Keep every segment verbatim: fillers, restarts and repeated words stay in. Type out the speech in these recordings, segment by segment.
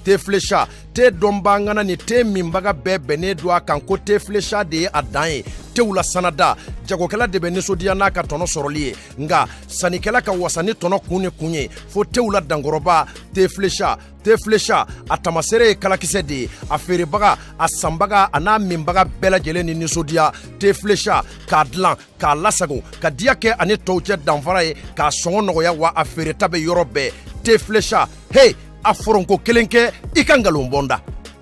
te flécha te dombangana ni te mimbaga bebe ne doa kan ko te flécha de adan te wula sanada jagokela de benisodiya na ka tono soroli nga sanikela ka wasani tono kunye kunye fo te wula dangoroba te flécha te flécha atamasere kalakise de afere baga asambaga ana mimbaga bela jele ni nisodiya te flécha ka dlan ka lasago ka diake ani tawje danfara ye ka songo nogoya wa afere tabe yorobe te flécha hey aforonko kelenke ikangalon bonda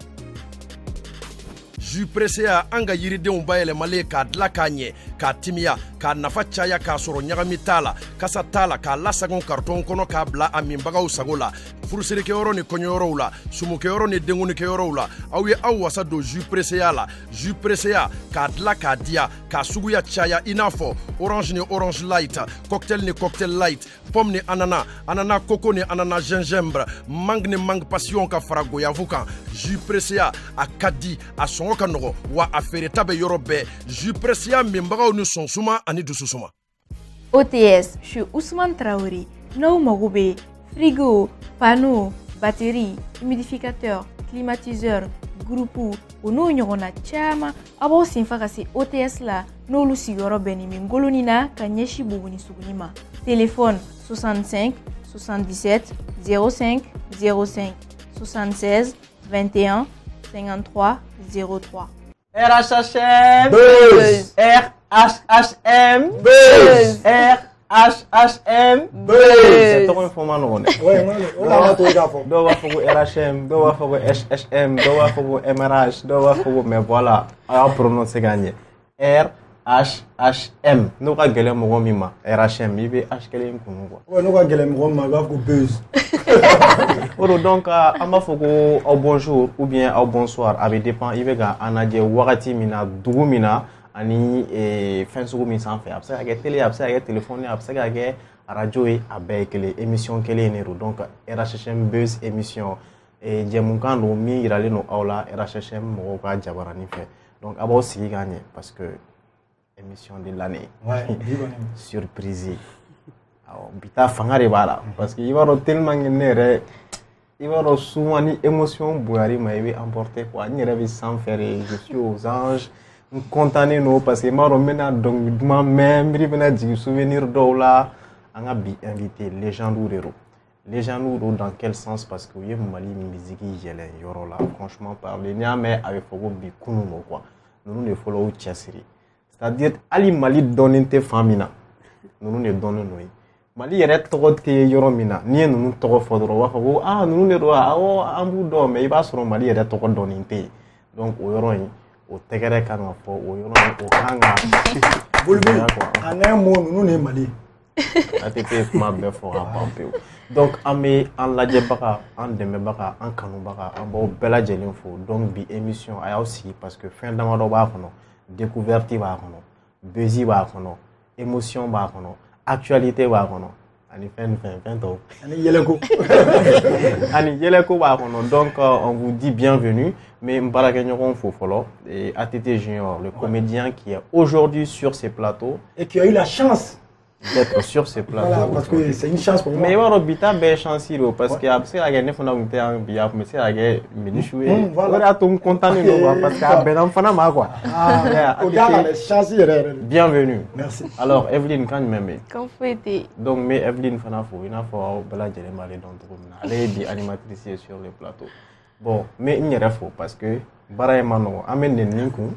ju pressé a anga yiridenw bayɛlɛmalen k'a dila k'a ɲɛ k'a timiya k'a nafa caya k'a sɔrɔ ɲagami t'a la kasa t'a la k'a lasagon karton kɔnɔ k'a bila a minbagaw sago la furusirikɛyɔrɔ ni kɔɲɔyɔrɔw la sumukɛyɔrɔ ni denkunikɛyɔrɔw la aw ye aw wasa don ju presseya la ju presseya k'a dila k'a diya k'a suguya caya i n'a fɔ orange ni orange light cocktail ni cocktail light pomme ni anana anana coco ni anana gingembre mangue ni mangue passion ka fara goyavu kan ju presseya a ka di a sɔngɔ ka nɔgɔ wa a feereta bɛ yɔrɔ bɛɛ ju presseya minbagaw ni sɔnsuma ani dususuma. O T S chez Ousmane Traoré n'aw mago bɛ frigo panneau batterie humidificateur climatiseur groupe o n'o ɲɔgɔnna caman a b'aw senfa ka se O T S la n'olu sigiyɔrɔ bɛnnen bɛ ngoloni na ka ɲɛsin Buguni Suguni ma. Téléphone soixante-cinq soixante-dix-sept zéro cinq zéro cinq soixante-seize vingt et un cinquante-trois zéro trois. R H H M Buzz. R H H M Buzz. R H H M Buzz. C'est trop informant non. Ouais, on a tout gars. Do wa fogo R H M, do wa fogo H H M, do wa fogo M R H, do wa fogo mais voilà, à prononcer gagné. R H H M. Nous ka gele mo mima R H M, il veut H kele nkunu quoi. Ouais, nous ka gele mo ma ga ko buzz. Oro donc a ma fogo au bonjour ou bien au bonsoir, avec dépend il veut ga anadje wakati mina dugu mina ani e fin sugu min sanfɛ a bɛ se ka kɛ télé a bɛ se ka kɛ téléphone a bɛ se ka kɛ radio ye a bɛɛ ye kelen émission kelen ne do donc R H H M Buzz émission e jɛmukan do min yiralen no aw la R H H M mɔgɔw ka jabaranin fɛ donc a b'aw sigi k'a ɲɛ parce que émission de l'année ouais surprise awɔ bi ta fanga de b'a la parce que i b'a dɔn tellement que ne yɛrɛ i b'a dɔn souvent ni émotion bonyar'i ma i bɛ emporter quoi n yɛrɛ bɛ sanfɛ de je suis aux anges content no parce que maro mena donc duma même ribena jigi souvenir do la anga bi invité légende rero légende ro dans quel sens parce que yé mali musique yele yoro la franchement parler nya mais avec fogo bi kunu no quoi nous ne follow chasiri c'est-à-dire ali mali donente famina nous ne donne no mali yere togot ke yoro mina ni nous togo fodro wa fogo ah nous ne ro ah o ambu do mais ba soro mali yere togo doninte donc o yoro yi o tɛgɛrɛ kan ka fɔ o yɔrɔ o kan ka bolibé en un mot nous ne mali a tɛ kɛ kuma bɛɛ fɔ ka ban pewu donc an bɛ an lajɛbaga an dɛmɛbaga an kanubaga an b'aw bɛɛ lajɛlen fo donc bi émission a y'aw sigi parce que fɛn damadɔ b'a kɔnɔ découverte b'a kɔnɔ buzz b'a kɔnɔ émotion b'a kɔnɔ actualité b'a kɔnɔ ani fɛn fɛn fɛn tɔw ani yɛlɛko ani yɛlɛko b'a kɔnɔ donc euh, on vous dit bienvenue mais Mbarakenyokon Fofolo et A T T Junior, le comédien qui est aujourd'hui sur ces plateaux. Et qui a eu la chance d'être sur ces plateaux. Voilà, parce que c'est une chance pour moi. Mais il y a une belle chance parce que après la guerre, il y a une bien, mais c'est la guerre, mais jouer. Voilà, tout content de parce que ben enfant ma quoi. Ah, la chance bienvenue. Merci. Alors Evelyne quand même. Quand fouetté. Donc mais Evelyne fana fo, il a faut bela jere malé dans tout monde. Elle est bi animatrice sur les plateaux. Bon, mais il n'y a faux parce que Baraemano amène des ninkun,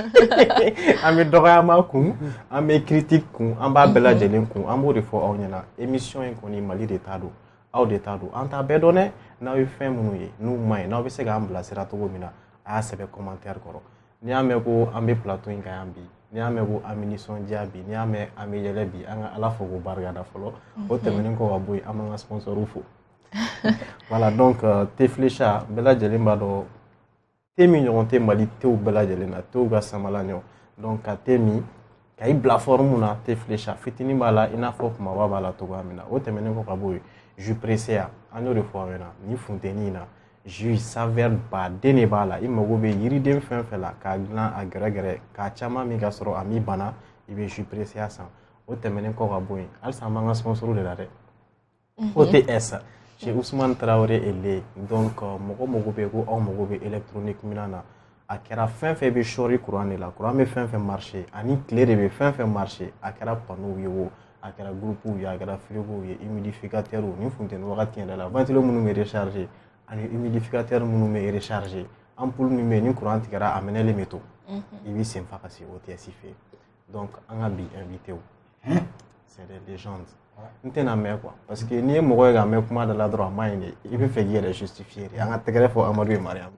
amène Dorayamakun, amène critique kun, amba bela jelenkun, ambo de faux ornena, émission qu'on y mali de tado, au de tado. Anta bedonné, n'a eu fait mounouye, nous main, n'a eu sega ambla sera togo mina, a sebe commentaire koro. Ni ameko ambe plateau ingayambi, ni ameko aminison diabi, ni ame ame yelebi, anga ala fogo bargada folo, o temenenko waboy amanga sponsor ufo. Voilà donc euh, te flécha bela jelimba do temi ñonte mali tew bela jelena tew ga samalanyo donc ka temi kay plateforme na te flécha fitini bala ina fo kuma baba to gamina o temene ko kaboy ju presea ano de fois mena ni funteni na ju saveur ba dene bala imago be yiriden fen fela ka glan agregre ka chama mi ga soro ami bana ibe ju presea san o temene ko kaboy al samanga sponsor de la re O T S chez Ousmane Traoré ele donc mɔgɔ mago bɛ ko aw mago bɛ électronique minan na a kɛra fɛn fɛn bɛ shori courant de la courant bɛ fɛn fɛn marché ani tile de bɛ fɛn fɛn marché a kɛra panneau ye o a kɛra groupe ye a kɛra frigo ye humidificateur ni funteni wagati yɛrɛ la ventilo minnu bɛ recharger ani humidificateur minnu bɛ recharger ampoule min bɛ ni courant tigɛra a mɛnɛlen bɛ to i b'i sen fa ka se O T S fɛ donc an ka bi invité o c'est des légendes n tɛna mɛn quoi parce que n'i ye mɔgɔ ye ka mɛn kuma da la dɔrɔn a ma ɲi de i bɛ fɛ k'i yɛrɛ justifier de an ka tɛgɛrɛ fɔ Amadou et Mariam.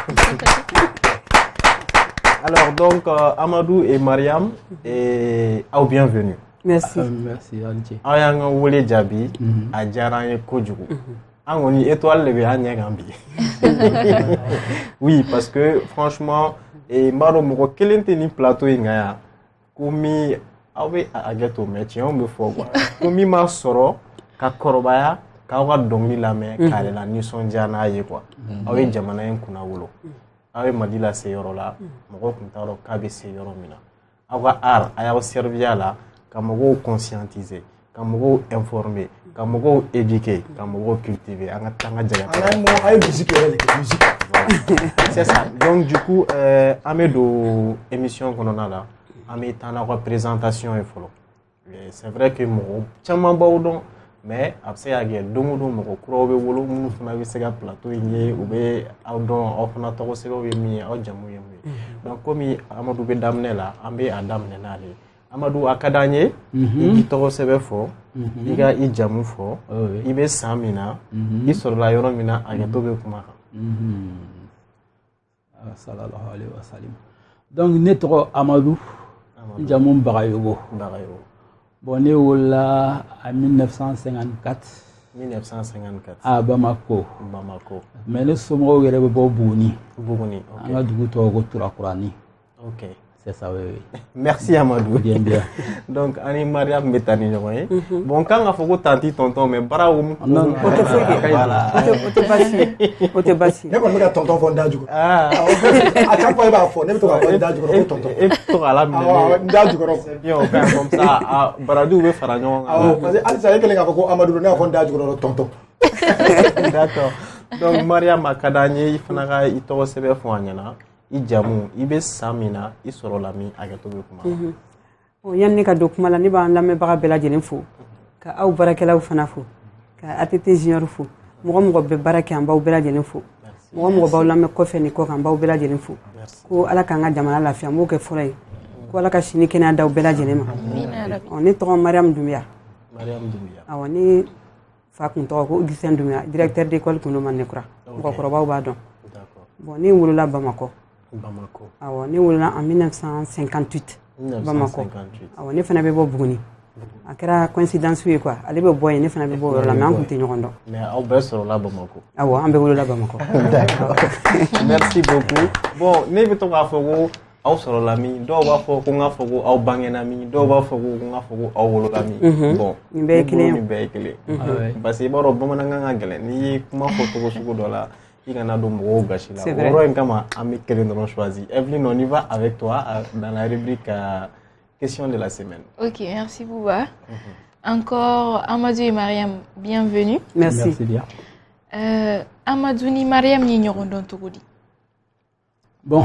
Alors donc euh, Amadou et Mariam et aw bienvenue. Merci. Uh, merci Anti. Aw y'an ka wele jaabi a diyara an ye kojugu. An kɔni étoile de bɛ an ɲɛ kan bi. Oui parce que franchement et n b'a dɔn mɔgɔ kelen tɛ nin plateau in kan yan ko min aw bɛ a hakɛ to mais tiɲɛw bɛ fɔ quoi ko min m'a sɔrɔ ka kɔrɔbaya k'aw ka dɔnkili lamɛn k'a yɛrɛ la nisɔndiya n'a ye quoi aw ye jamana in kunna wolo aw ye Mali lase yɔrɔ la mɔgɔw tun t'a dɔn k'a bɛ se yɔrɔ min na aw ka art a y'aw servir a la ka mɔgɔw conscientiser ka mɔgɔw informer ka mɔgɔw éduquer ka mɔgɔw cultiver an ka taa an ka jaga a ye musique yɛrɛ de kɛ musique c'est ça donc du coup euh, an bɛ don émission kɔnɔna la an bɛ taa n'aw ka présentation ye fɔlɔ c'est vrai que mɔgɔ caman b'aw dɔn mais a bɛ se ka kɛ don o don mɔgɔ kuraw bɛ wolo minnu fana bɛ se ka plateau in ye u bɛ aw dɔn aw fana tɔgɔ sɛbɛnw ye min ye aw jamu ye mun ye donc komi Amadou bɛ daminɛ la an bɛ a daminɛ n'ale Amadou a ka d'an ye i k'i tɔgɔ sɛbɛn fɔ i ka i jamu fɔ i bɛ san min na i sɔrɔla yɔrɔ min na a kɛtɔ bɛ kuma kan. Sallallahu alayhi wa sallam. Donc ne tɔgɔ Amadou jamu Bagayogo. Bagayogo. Bon ne wolola en mille neuf cent cinquante-quatre. mille neuf cent cinquante-quatre. À Bamako. Bamako. Mais ne somɔgɔw yɛrɛ bɛ bɔ Buguni. Buguni. Ok. An ka dugu tɔgɔ ko Turakurani. Ok. C'est ça, oui, oui. Merci Amadou. Bien, bien. Donc, Annie Mariam Betani, bon, quand on a fait tanti tonton, mais bara ou non, on te fait voilà. On te bassi. On te bassi. Ne connais pas tonton Fondajugo. Ah. À chaque fois il va faire, ne me toque pas Fondajugo tonton. Et toi à la minute. Ah, Fondajugo. C'est bien, on fait comme ça. Ah, Baradou veut faire un nom. Ah, parce que Alice a dit que les gars vont Amadou ne Fondajugo tonton. D'accord. Donc, Mariam Akadani, il faut que il t'ose se faire fournir. I jamu i bɛ san min na i sɔrɔla min a kɛtɔ bɛ kuma na. Bon yanni ne ka don kuma la ne b'an lamɛnbaga bɛɛ lajɛlen fo ka aw baarakɛlaw fana fo ka A T T junior fo mɔgɔ mɔgɔ bɛ baara kɛ an b'aw bɛɛ lajɛlen fo mɔgɔ mɔgɔ b'aw lamɛn kɔfɛ ni kɔ kan b'aw bɛɛ lajɛlen fo ko Ala k'an ka jamana lafiya n b'o kɛ fɔlɔ ye ko Ala ka sini kɛnɛya d'aw bɛɛ lajɛlen ma. Ne tɔgɔ Mariam Doumbia. Mariam Doumbia. Awɔ ne fa kun tɔgɔ ko Augustin Doumbia directeur d'école kun do Manekura mɔgɔkɔrɔbaw b'a dɔn. Bon ne wolola Bamako. Bamako. Awɔ ne wolola en mille neuf cent cinquante-huit. Bamako. Awɔ ne fana bɛ bɔ Buguni. A kɛra coïncidence ye quoi. Ale bɛ bɔ yen ne fana bɛ bɔ yɔrɔ la mais an kun tɛ ɲɔgɔn dɔn. Mais aw bɛɛ sɔrɔla Bamako. Awɔ an bɛɛ wolola Bamako. D'accord. Merci beaucoup. Bon ne bɛ to k'a fɔ ko aw sɔrɔla min dɔw b'a fɔ ko n k'a fɔ ko aw bangena min dɔw b'a fɔ ko n k'a fɔ ko aw wolola min. Bon nin bɛɛ ye kelen ye. Nin bɛɛ ye kelen. Parce que i b'a dɔn bamanankan ka gɛlɛn n'i ye kuma fɔ cogo sugu dɔ la. Il y en a d'autres mɔgɔw gasi la. O yɔrɔ in kama an bɛ kelen dɔrɔn choisi. Evelyne, on y va avec toi dans la rubrique euh, question de la semaine. Ok, merci Bouba. Mm-hmm. Encore Amadou et Mariam, bienvenue. Merci. Merci bien. Euh, Amadou ni Mariam ni ɲɔgɔn dɔn cogo di? Bon.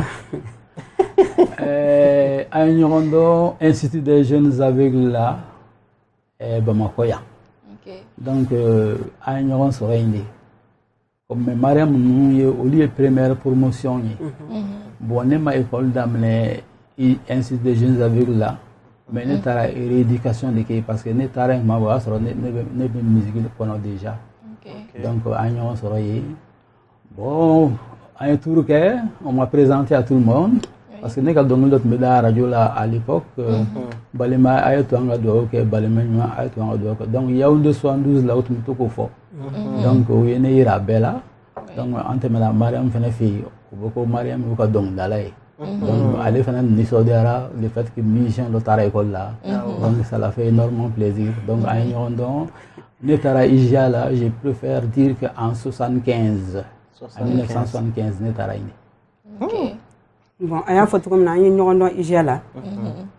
euh, an ye ɲɔgɔn dɔn Institut des jeunes aveugles la euh, Bamako yan. Ok. Donc euh, an ye ɲɔgɔn sɔrɔ yen de. Comme Mariam ninnu ye olu ye première promotion ye. Bon ne ma école daminɛ Institut des jeunes aveugles la mais ne taara rééducation de kɛ parce que ne taara yen kuma o y'a sɔrɔ ne bɛ ne bɛ musique kɔnɔ déjà. Donc an ye ɲɔgɔn sɔrɔ yen. Bon an ye tour kɛ on m'a présenté à tout le monde parce que ne ka dɔnkili dɔ tun bɛ da radio la à l'époque balima a ye to an ka dugawu kɛ balima ɲuman a ye to an ka dugawu kɛ donc Yaoundé soixante-douze la o tun bɛ to k'o fɔ. Donc o ye ne yira bɛɛ la donc an tɛmɛna Mariam fana fɛ yen u bɛ ko Mariam y'u ka dɔnkilidala ye donc ale fana nisɔndiyara le fait que musicien dɔ taara école la donc ça l'a fait énormément plaisir donc an ye ɲɔgɔn dɔn ne taara I J A la je préfère dire que en soixante-quinze en mille neuf cent soixante-quinze ne taara yen. Bon a y'a fɔ cogo min na an ye ɲɔgɔn dɔn I J A la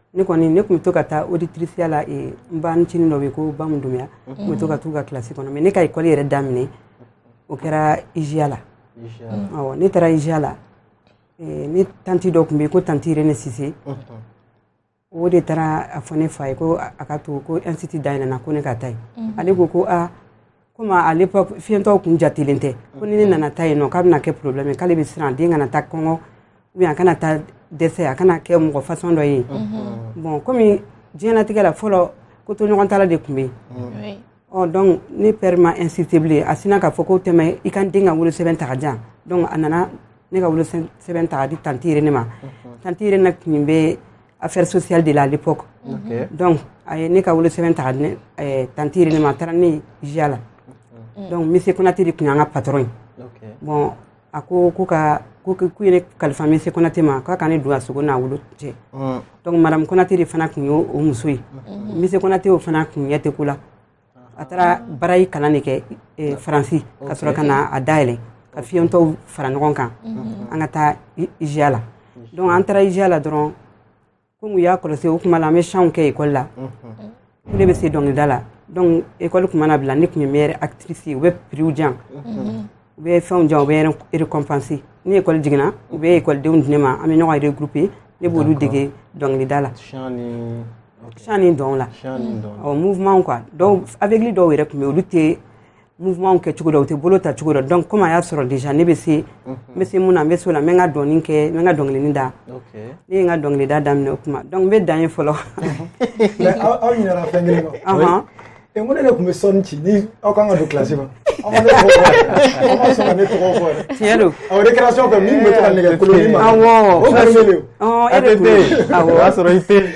ne kɔni ne kun bɛ to ka taa auditrice la e n ba n cini dɔ bɛ ko Bamu Dumbuya n kun bɛ to ka t'u ka classe kɔnɔ mais ne ka école yɛrɛ daminɛ o kɛra I J A la awɔ ne taara I J A la ne tanti dɔ kun bɛ yen ko tanti Irene Sise o de taara a fɔ ne fa ye ko a ka to ko institut dayɛlɛnna ko ne ka taa yen ale ko ko a comme à l'époque fiɲɛtɔw kun jatelen tɛ ko ni ne nana taa yen nɔ k'a bɛna kɛ problème ye k'ale bɛ siran den kana taa kɔngɔ ou bien a kana taa dɛsɛ a kana kɛ mɔgɔ façon dɔ ye bon comme diɲɛlatigɛ la fɔlɔ ko to ɲɔgɔn tala de kun bɛ yen ɔ donc ne père ma insisté bilen a sina k'a fɔ ko tɛmɛ i ka n den ka wolosɛbɛn ta ka di yan donc a nana ne ka wolosɛbɛn ta ka di tanti Irene ma tanti Irene kun bɛ affaire sociale de la à l'époque donc a ye ne ka wolosɛbɛn ta ka di tanti Irene ma a taara ne I J A la donc monsieur Konate de kun y'an ka patron ye bon a ko ko ka ko k'u ye ne kalifa monsieur Konate ma k'a ka ne don a sogo n'a wolo cɛ donc madame Konate de fana kun y'o muso ye monsieur Konate o fana kun ɲɛ tɛ ko la a taara barayi kalan de kɛ Faransi ka sɔrɔ ka na a dayɛlɛ ka fiɲɛtɔw fara ɲɔgɔn kan an ka taa I J A la donc an taara I J A la dɔrɔn komi u y'a kɔlɔsi o tuma la an bɛ chant kɛ école la ne bɛ se dɔnkilida la donc école tun mana bila ne tun ye meilleure actrice ye u bɛ prix di yan u bɛ fɛnw di yan u bɛ récompenser ni école jiginna u bɛ écoledenw di ne ma an bɛ ɲɔgɔn regrouper ne b'olu dege dɔnkilida la chant ni dɔn la ɔ mouvement quoi donc aveugle dɔw yɛrɛ tun bɛ olu tɛ mouvement kɛ cogo dɔ u tɛ bolo ta cogo dɔ donc comme a y'a sɔrɔ déjà ne bɛ se n bɛ se mun na n bɛ se o la n bɛ n ka dɔnni kɛ n bɛ n ka dɔnkilini da ne ye n ka dɔnkilida daminɛ o kuma donc n bɛ dan ye fɔlɔ mais aw ɲinɛna fɛn kelen kɔ e mun ne tun bɛ sɔnni ci ni aw kan ka don classe ma aw ma ne tɔgɔ fɔ aw ma sɔn ka ne tɔgɔ fɔ dɛ tiɲɛ don awɔ récréation fɛ min tun bɛ to ka nɛgɛ koloni ma awɔ o gari bɛ ɔ e de tun awɔ o y'a sɔrɔ i tɛ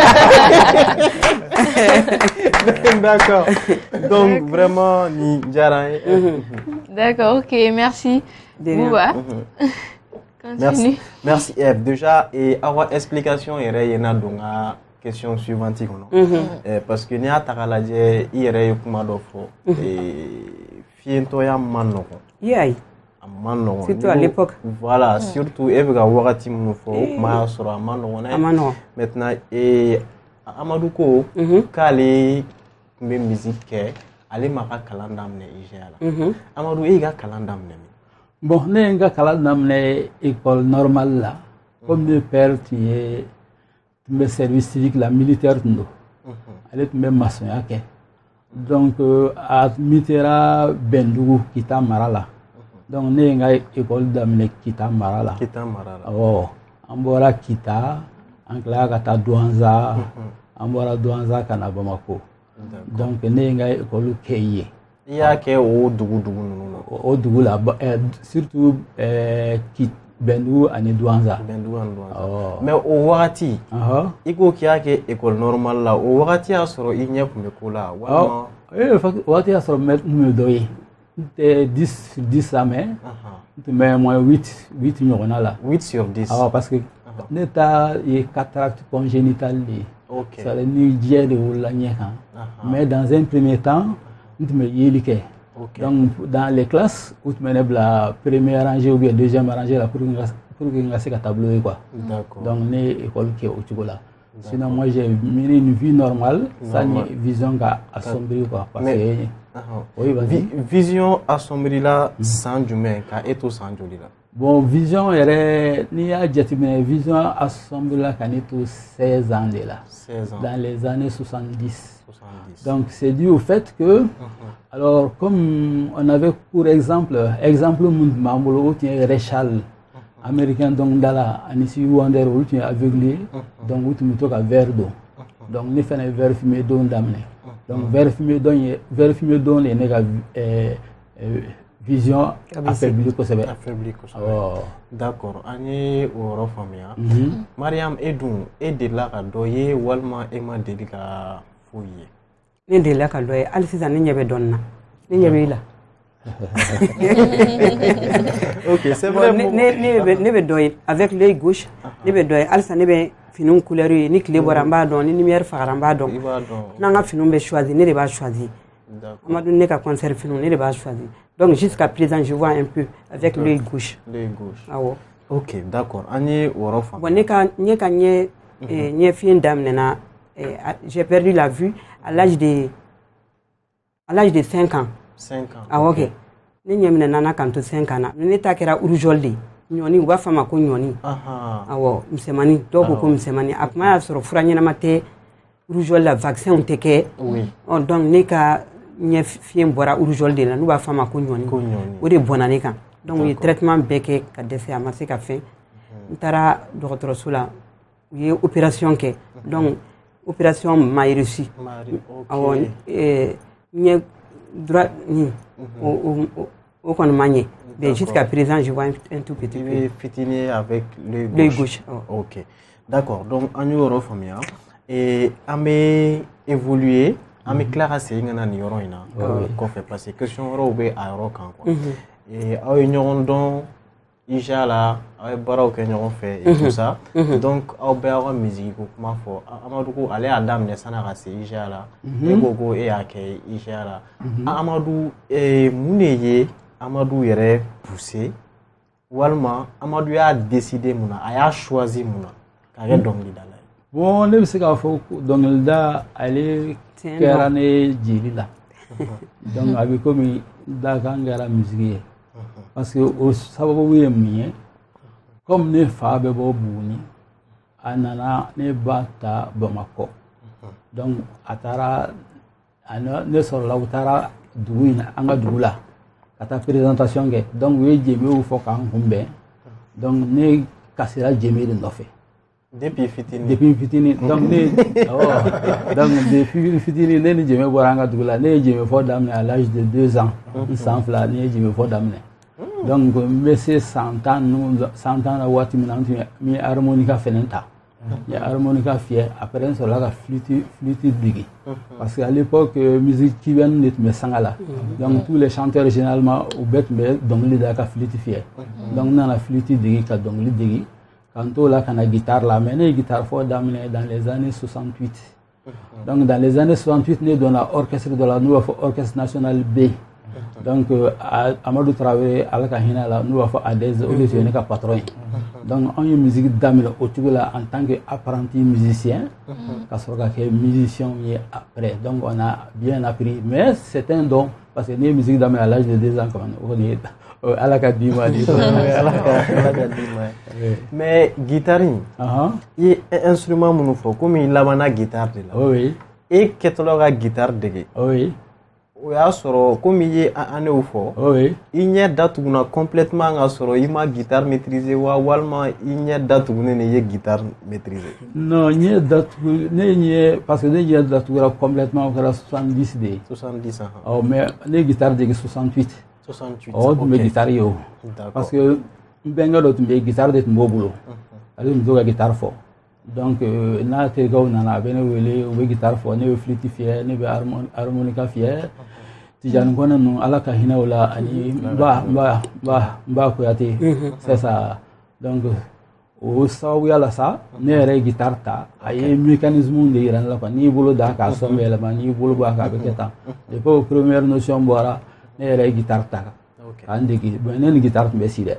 d'accord donc vraiment ni diyara n ye d'accord ok merci Bouba merci merci Eve déjà et awa explication yɛrɛ ye na don ka question suivante kɔnɔ parce que n'i y'a ta k'a lajɛ i yɛrɛ ye kuma dɔ fɔ fiɲɛtɔya ma nɔgɔn i y'a ye a ma nɔgɔn surtout à l'époque voilà surtout e bɛ ka wagati minnu fɔ o kuma y'a sɔrɔ a ma nɔgɔn dɛ a ma nɔgɔn maintenant Amadou ko k'ale tun bɛ musique kɛ ale ma ka kalan daminɛ I J A la Amadou e y'i ka kalan daminɛ min bon ne ye n ka kalan daminɛ école normale la comme ne père tun ye tun bɛ service civique la militaire tun don ale tun bɛ maçonnya kɛ donc a mitera Bɛndugu Kita mara la donc ne ye n ka école daminɛ Kita mara la Kita mara la awɔ an bɔra Kita an tilala ka taa Douanza an bɔra Douanza ka na Bamako donc ne ye n ka école kɛ yen i y'a kɛ o dugu dugu ninnu na o dugu la surtout Bɛndugu ani Douanza Bɛndugu ani Douanza mais o wagati i ko k'i y'a kɛ école normale la o wagati y'a sɔrɔ i ɲɛ tun bɛ ko la walima o wagati y'a sɔrɔ n tun bɛ dɔ ye n tɛ dix sur dix la mais n tun bɛ moins huit huit ɲɔgɔnna la huit sur dix awɔ parce que ne ta ye cataracte congénitale de ye c'est à dire ni diɲɛ de wolola ɲɛ kan mais dans un premier temps n tun bɛ yeli kɛ donc dans les classes u tun bɛ ne bila première rangée ou bien deuxième rangée la pour que n ka se ka tableau ye quoi donc ne ye école kɛ o cogo la sinon moi j'ai mené une vie normale sans vision ka assombrir quoi parce que oui vas-y vision assombrir la san jumɛn ka e to san joli la bon vision yɛrɛ n'i y'a jateminɛ vision assombrir la ka ne to seize ans de la dans les années soixante-dix donc c'est dû au fait que alors comme on avait pour exemple exemple mun tun b'an bolo o tun ye Réchal américain donc dala ani Stevie Wonder olu tun ye aveuglé donc u tun bɛ to ka verre don donc ne fana ye verre fumé don daminɛ donc verre fumé don ye verre fumé don de ye ne ka vision affaibli kosɛbɛ affaibli kosɛbɛ d'accord an ye o yɔrɔ faamuya Mariam e dun e delila ka dɔ ye walima e ma deli ka foyi ye ne delila ka dɔ ye hali sisan ne ɲɛ bɛ dɔnni na ne ɲɛ bɛ i la ok c'est vrai ne bɛ dɔ ye avec l'œil gauche ne bɛ dɔ ye halisa ne bɛ finiw couleur ye ni tile bɔra n b'a dɔn ni lumière fagara n b'a dɔn n'an ka finiw bɛ choisir ne de b'a choisir Amadou ne ka concert finiw ne de b'a choisir donc jusqu'à présent je vois un peu avec l'œil gauche l'œil gauche awɔ ok d'accord an ye o yɔrɔ faamuya bon ne ka n ye ka ɲɛ et n'y fiyen daminɛna j'ai perdu la vue à l'âge de à l'âge de cinq ans. cinq ans. Ah ok. Ne ɲɛminɛna na kan to cinq ans na. Ne ta kɛra rougeole de. Ɲɔni u b'a fɔ a ma ko ɲɔni. Awɔ misɛmani dɔw ko ko misɛmani. A kuma y'a sɔrɔ fura ɲɛnama tɛ rougeole la vaccin tɛ kɛ. Oui. Oh, donc ne ka ɲɛ fiɲɛ bɔra rougeole de la n'u b'a fɔ a ma ko ɲɔni. O de bɔnna ne kan. Donc u ye traitement bɛɛ kɛ ka dɛsɛ a ma se ka fɛn. N taara dɔgɔtɔrɔso la u ye opération kɛ. Donc opération m'a réussi. Awɔ n ɲɛ droit ni au kɔni ma ɲɛ. Mais jusqu'à présent, je vois un, un tout petit peu. Fitini avec l'œil gauche. L'œil gauche. Oh. Ok. D'accord. Donc, en Europe, et on a évolué, on a classé dans les Europe. Qu'on fait passer. Question Europe à Europe. Et en Union, donc, Inch'Allah, on a fait et tout ça. Donc, on a fait une musique. Comment faut? Amadou, allez à Dame, ça n'a pas assez. Inch'Allah. Et Gogo et Ake, Inch'Allah. Amadou, et Mouneye. Amadou yɛrɛ poussé walima Amadou y'a décidé mun na a y'a choisi mun na k'a kɛ dɔnkilidala ye. Bon ne bɛ se k'a fɔ dɔnkilida ale kɛra ne jeli la donc a bɛ komi dakan kɛra musiki ye parce que o sababu ye mun ye comme ne fa bɛ bɔ Buguni a nana ne ba ta Bamakɔ donc a taara ne sɔrɔla u taara dugu in na an ka dugu la. À ta présentation, donc oui, j'ai mis au fond quand donc ne cassera jamais de neuf. Depuis fitini. Depuis fitini, donc ne, donc depuis fitini, ne j'ai mis au rang de la, ne j'ai mis fort d'amener à l'âge de deux ans, sans fla, ne j'ai mis fort d'amener. Donc mais c'est cent ans, nous cent ans à watts maintenant, mi harmonica fenenta. Il y a harmonica fier, après on se la flûte flûte digi. Parce qu'à l'époque, musique qui vient d'être me sangala. Donc tous les chanteurs généralement au bête mais donc les daka flûte fier. Donc dans la flûte digi, quand donc les digi, quand on là quand la guitare là, mais les guitares fort d'amener dans les années soixante-huit. Donc dans les années soixante-huit, nous dans l'orchestre de la nouvelle orchestre national B. Donc Amadou Traoré à la Kahina là, nous avons à des auditions que patron. Donc on y musique d'Amel au là en tant qu'apprenti musicien, parce qu'on a fait musicien après. Donc on a bien appris, mais c'est un don parce que les musiques d'Amel à l'âge de deux ans quand on est à la Kadima. Mais guitare, il y a un instrument mon faut comme il a une guitare de là. Oui. Et qu'est-ce que la guitare de là? Oui. O y'a sɔrɔ comme i ye an y'o fɔ i ɲɛ datuguna complètement ka sɔrɔ i ma guitare maîtriser wa walima i ɲɛ datugunen de ye guitare maîtriser. Non ɲɛ datugu ne ɲɛ parce que ne ɲɛ datugura complètement o kɛra soixante-dix de ye. soixante-dix ans. Ɔ mais ne guitare dege soixante-huit. soixante-huit ɔ tun bɛ guitare ye o. parce que n bɛnkɛ dɔ tun bɛ guitare de tun b'o bolo ale tun bɛ to ka guitare fɔ. Donc n'a terikɛw nana a bɛ ne wele u bɛ guitare fɔ ne bɛ flûte fiyɛ ne bɛ harmonica fiyɛ. Tijani kɔnɛ ninnu ala ka hinɛ o la ani n ba n ba n ba n ba Kuyate c'est ça donc o sababuya la sa ne yɛrɛ ye guitare ta a ye mécanisme de yira ne la quoi n'i bolo da k'a sɔn bɛ yɛlɛma n'i bolo bɔ a kan a bɛ kɛ tan depuis o première notion bɔra ne yɛrɛ ye guitare ta k'an dege bon ne ni guitare tun bɛ si dɛ.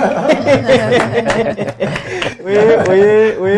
Oui, oui, oui.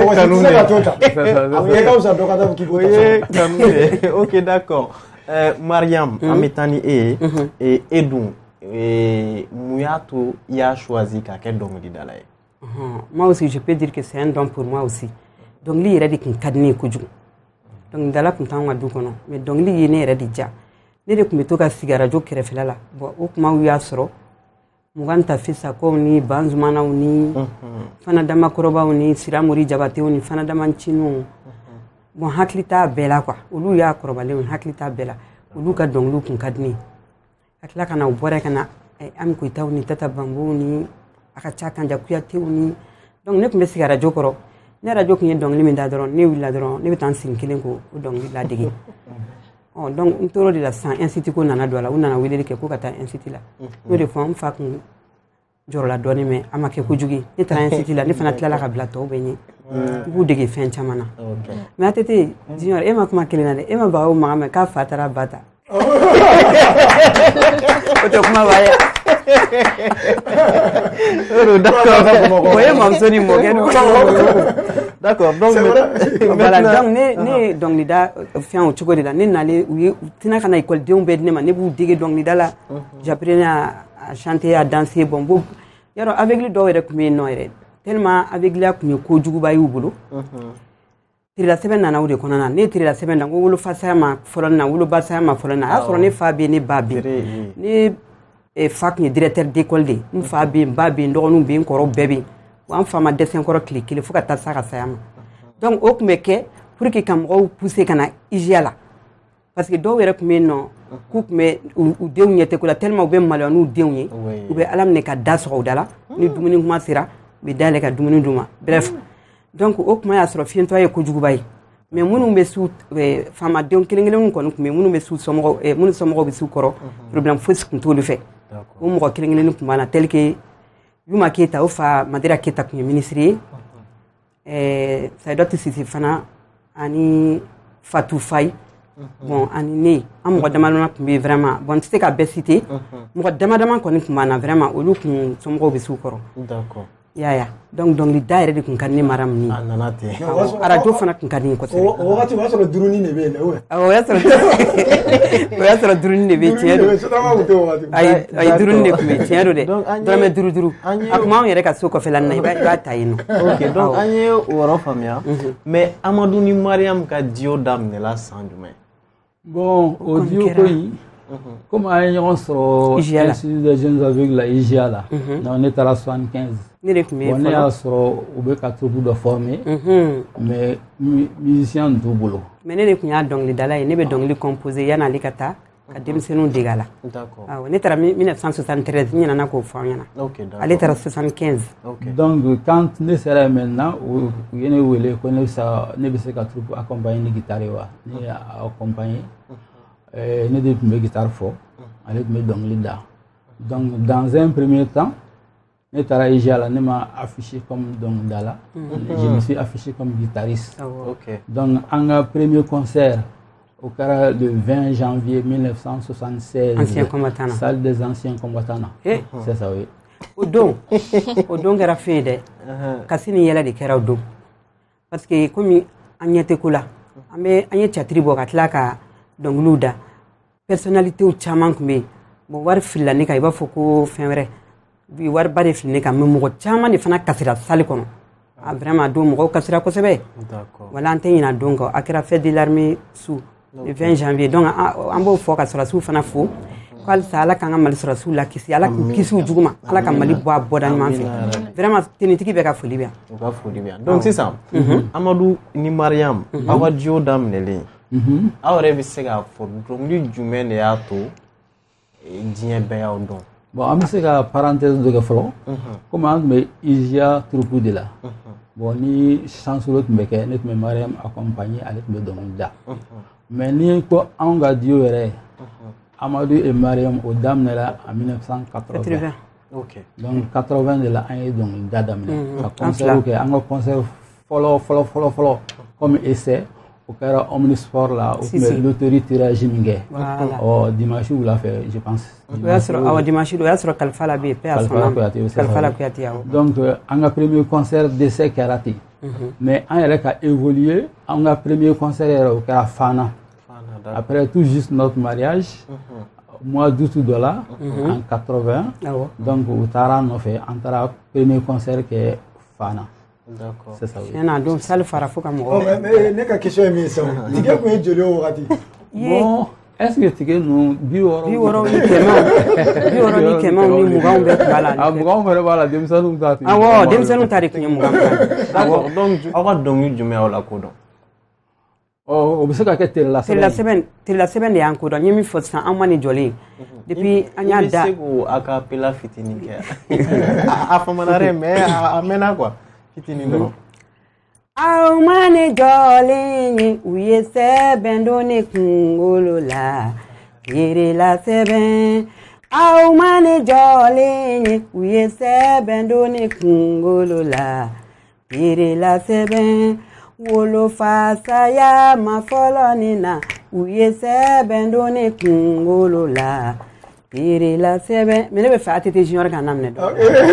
Ok, d'accord. Euh, Mariam, mm -hmm. Amitani et mm -hmm. et Edou, et Mouyato, il a choisi qu'à don de Dalaï. Moi aussi, je peux dire que c'est un don pour moi aussi. Donc, lui, il a dit qu'il cadne kuju. Donc, Dala kuntan wa dukono. Mais donc, lui, il est déjà. Ne de kumito ka sigara jo kerefela la. Bon, o kuma wi asoro. Muganta fisa ko ni banzumana ni fana dama koroba ni siramuri jabate ni fana dama chinu. Bon haklita bela quoi olu ya korobale on haklita bela olu ka donglu kun kadni akla kana ubora kana am ko taw ni tata bambu ni aka chaka nja kuyate ni donc ne kumbe sigara jokoro ne radio kun dongli min da doron ne wila doron ne bitan sin kilen ko dongli la dege oh donc ntoro de la san institut ko nana dola unana wile ke ko kata institut la no de fam fa kun joro la doni me amake ko jugi ne tra institut la ne fana tla la ka bla to benye bu dege fen chamana mais atete junior e ma kuma kelena de e ma ba o ma me ka fatara bata o to kuma ba ya D'accord. Vous voyez, mon sonny moquette. D'accord. Donc, voilà. Donc, ne donc ni da fian au choco de la ne n'allait oui tina kana école de on bed ne ma ne bu dige donc ni da la j'apprenais à chanter à danser bon bon yaro avec lui do rek mi no ere tellement avec lui ku ko jugu bayi bulu tiri la semaine nana wude konana ne tiri la semaine ngo wolo fasa ma folona wolo basa ma folona a soro ne fa be ne babi ne e fak ni directeur d'école de mu fa be babi ndo nu be nkoro bebe wan fa ma dessin koro clic il faut ka ta saka sayama donc o kumeke pour que kam go pousser kana igiala parce que do were kuma no ku kuma u dew nyete kula tellement be malo nu dew nyi u be alam ne ka daso dala ni dumuni kuma sira be dale ka dumuni duma bref donc o kuma ya soro fiento ay ko jugubay mais munu be su fama dew kelengelen ko kuma munu be su somo e munu somo be su koro problème fos kun to le fait o mo kelengelen kuma na tel que yuma keta o fa madira keta ku ministre eh ça doit se fana ani Fatou Faye bon ani ne am mo damalona ku be vraiment bon c'était ka besité mo damadama ko ni kuma na vraiment o lu kun somo be su koro d'accord ya ya donc donc li daire de kun kan ni maram ni ananate arajo fana kun kan ni ko o o wati wa soro duruni ne be le o o ya soro o ya soro duruni ne be tiero ay ay duruni ne ku be tiero de do me duru duru akuma on yere ka soko felan na ba ba tayino OK donc anye woro famia mais Amadou ni Mariam ka dio dam ne la sandume bon au dio ko yi comme à un sur des jeunes aveugles la I G A là on est à la soixante-quinze on est à sur au bec à trop de former mais musicien du boulot mais ne kunya donc les dala ne be donc les composer yana likata ka demsenu digala d'accord ah on est à mille neuf cent soixante-treize ni na ko formana OK d'accord elle est à soixante-quinze donc quand ne sera maintenant ou yene wele ko ne sa ne be se ka troupe accompagner guitare wa ni accompagner euh ne de me guitare fort avec mes donc lida donc dans un premier temps ne tara I G A ne m'a affiché comme donc dala je me suis affiché comme guitariste OK donc en premier concert au cara le vingt janvier mille neuf cent soixante-seize ancien combattant salle des anciens combattants c'est ça oui o don o don gara fede kasini yela de kera do parce que comme anyete kula ambe anyete tribo katlaka donc luda personnalité ou chaman kumbe bo war filani kay ba foko fenre bi war bare filani kam mo ko chaman ni fana kasira sali kono a vraiment do mo kasira ko sebe d'accord wala antenya donc akira fait de l'armée sous le vingt janvier donc ambo fo ka sura sou fana fo qual sala kanga mal sura sou la kisi ala kisu juguma ala kam mali bo bodan man fi vraiment tenitiki be ka foli bien ka foli bien donc c'est ça Amadou ni Mariam awadio dam nele Mhm. Awre bi se ga fo donc li jumen ya to e dien be ya don. Bon, am se ga parenthèse de flo. Mhm. Comment me Isia troupe de là. Mhm. Bon ni chance l'autre me ke net me Mariam accompagné avec me don da. Mhm. Mais ni ko an ga dio ere. Mhm. Amadou et Mariam au dam là en mille neuf cent quatre-vingts. OK. Donc quatre-vingts de la an donc da dam là. Concert que an concert follow follow follow follow comme essai. Au cas omnisport là où si, l'autorité tirage mingue oh dimanche ou l'a fait je pense ouais sur ah dimanche là sur Kalfa la B P à son Kalfa la Kouyaté donc en premier concert d'essai karaté mais en elle a évolué en a premier concert au cas Fana après tout juste notre mariage mois d'août dollar en quatre-vingts donc au Taran on fait entre premier concert que Fana. D'accord. C'est ça. Oui. Non, donc ça le fera faut comme oh mais mais n'est question mais ça. Tu dis que je le aurati. Bon, est-ce que tu que nous bioro bioro ni kema. Bioro ni kema ni mugambe bala. Ah mugambe bala demsanu tati. Ah wo demsanu tari kunye mugambe. D'accord. Donc awa donc jume ala ko donc. Oh, obisaka ke tel la semaine. Tel la semaine, tel la semaine ya ko donc yemi faut ça amani joli. Depuis anya da. Sego akapela fitini ke. Afamanare mais amena quoi. Fitini no. Au mane jolini uye seben doni kungolo la. Yere la seben. Au mane jolini uye seben doni kungolo la. Yere la seben. Wolo fasa ya ma folonina uye seben doni kungolo la. Tire la sebe. Mais ne be fa atete junior ka namne do.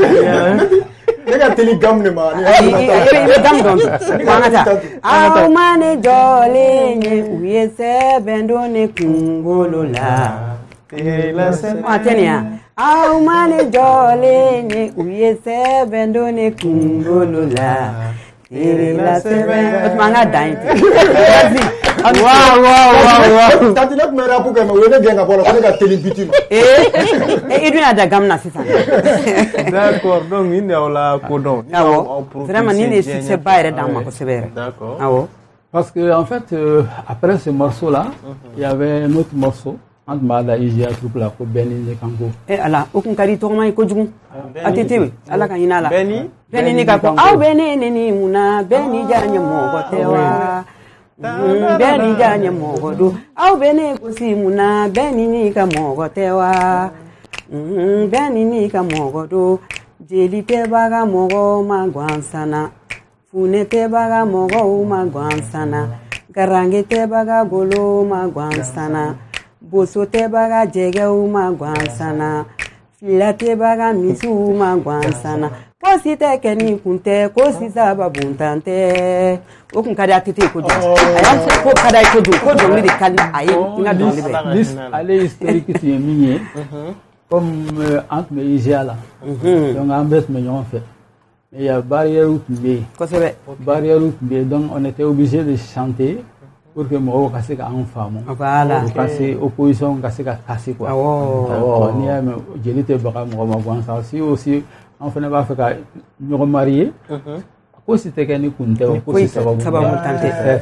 Ne ka teli gam ne ma. Il be gam don. Wangata. Aw mane jole nye uye sebe ndo ne kungolo la. Tire la sebe. Atenia. Aw mane jole nye uye sebe ndo ne kungolo la. Tire la sebe. Manga dain. Wow, wow, wow, wow. Tanti nak mera pour que me wene bien ngapolo ko ka teli bitino. Eh, eh iduna da gamna sisan. D'accord, donc il y a la codon. Awo. Vraiment ni ne succès ba yɛrɛ d'an ma kosɛbɛ. D'accord. Awo. Parce que en fait, euh, après ce morceau-là, mm-hmm. il y avait un autre morceau. Entre Mada et J A troupe là, pour Benny et Kango. Eh ala, o kun kadi tɔgɔma ye kojugu. Atete, ala ka hinɛ la. Benny. Benny ni ka ko aw Benny ne ni muna, Benny ja ɲɛ mɔgɔ tɛ wa. Benny ja ɲɛ mɔgɔ do. Aw Benny kosi muna, Benny ni ka mɔgɔ tɛ wa. Benny ni ka mɔgɔ do. Jeli tɛ baga mɔgɔ ma gwansana. Fune tɛ baga mɔgɔw ma gwansana. Garange tɛ baga golo ma gwansana. Boso tɛ baga jɛgɛw ma gwansana. Fila tɛ baga misiw ma gwansana. Kosi tɛ kɛ ni kun tɛ, kosi saba buntan tɛ. O kun ka di Atete ye kojugu. A y'a fɔ ko ka d'a ye kojugu, ko dɔnkili de ka di a ye. N ka dɔnkili bɛ. Lis ale historique tun ye min ye, comme an tun bɛ I G A la. Donc an bɛɛ tun bɛ ɲɔgɔn fɛ. Mais il y a barrière tun bɛ yen. Kosɛbɛ. Barrière tun bɛ yen, donc on était obligé de chanter. Pour que mɔgɔw ka se k'an faamu. Voilà. Ka se opposition ka se ka kasi quoi. Awɔ. N'i y'a mɛn jeli tɛ baga mɔgɔ ma gansan. Si aussi an fana b'a fɛ ka ɲɔgɔn marier. Ko si tɛ kɛ ni kun tɛ o ko si sababu. Sababu tan tɛ.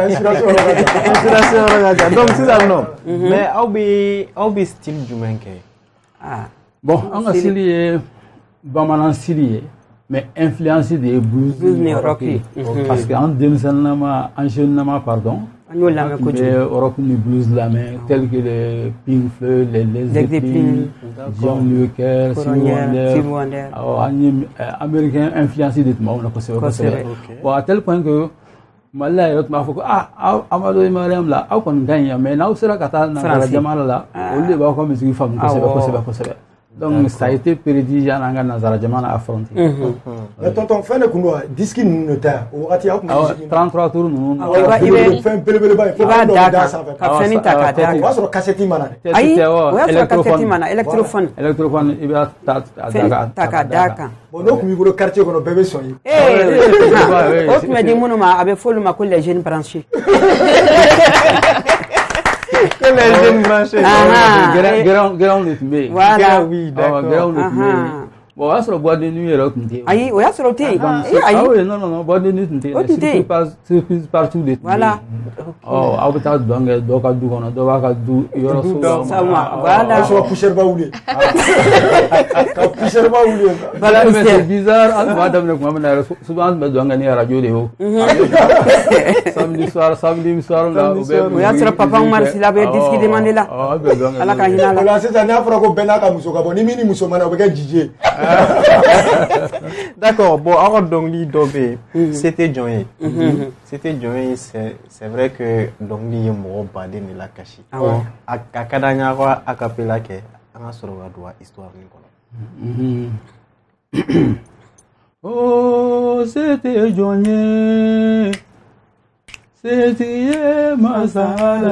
Inspiration wɛrɛ ka ca. Donc sisan nɔ. Mais aw bɛ aw bɛ style jumɛn kɛ? Ah. Bon an ka style ye bamanan style ye. Mais influence de blues, blues ni rock ye. Parce que en denmisɛnninama en jeunenama pardon. An y'o lamɛn kojugu. Rock ni blues lamɛn tel que les Pink Floyd, les Led Zeppelin, John Lukather, Stevie Wonder. Awɔ an ye américain influence de tun b'anw na kosɛbɛ kosɛbɛ. Bon à tel point que Mali la yɛrɛ tun b'a fɔ ko ah aw Amadu Mariam la aw kɔni ka ɲi yan mais n'aw sera ka taa nanzara jamana la olu de b'aw ka musique faamu kosɛbɛ kosɛbɛ kosɛbɛ. Donc ça a été prédit yan an ka nanzara jamana affronté. Mais tonton fɛn de kun don disque ninnu de ta o wagati aw kun bɛ musique trente-trois tours ninnu. I bɛ fɛn belebeleba in fo i b'a d'a kan ka fɛn ta k'a d'a kan. O y'a sɔrɔ cassette ma na dɛ. Ayi o y'a sɔrɔ cassette ma na électrophone. Électrophone i b'a ta ta k'a d'a kan. Bon n'o kun b'i bolo quartier kɔnɔ bɛɛ bɛ sɔn ye. Ee o tun bɛ di minnu ma a bɛ fɔ olu ma ko les jeunes branchés. Que les jeunes branchés. Gɛrɛnw de tun bɛ yen. Voilà. Oui, d'accord. Gɛrɛnw de tun bɛ yen. Bon o y'a sɔrɔ boîte de nuit yɛrɛ tun tɛ yen. Ayi o y'a sɔrɔ o tɛ yen. Ah oui non non non boîte de nuit tun tɛ yen. O tun tɛ yen. Surprise partout de tun bɛ yen. Voilà. Ɔ aw bɛ taa dɔn kɛ dɔw ka du kɔnɔ dɔw b'a ka du yɔrɔ so dɔ ma. Voilà. Aw sɔrɔ poussière ba wuli. Ka poussière ba wuli. Voilà mais c'est bizarre an tun b'a daminɛ tuma min na yɛrɛ souvent an tun bɛ dɔn kɛ ni radio de ye o. Samedi soir samedi soir la u bɛ. O y'a sɔrɔ papa Umar Sila bɛ disque demandé la. Ɔ bɛ dɔn kɛ. Ala ka hinɛ a la. O la sisan n'a fɔra ko bɛɛ n'a ka muso ka bɔ ni min ni muso ma na o bɛ kɛ jiji ye. D'accord, bon, alors Dongli Dobé, c'était Johnny. C'était Johnny, c'est vrai que Dongli est mort badé de la cachi. À Kadanya, à Capella, on a sur la droit histoire. Oh, c'était Johnny, c'était Masala,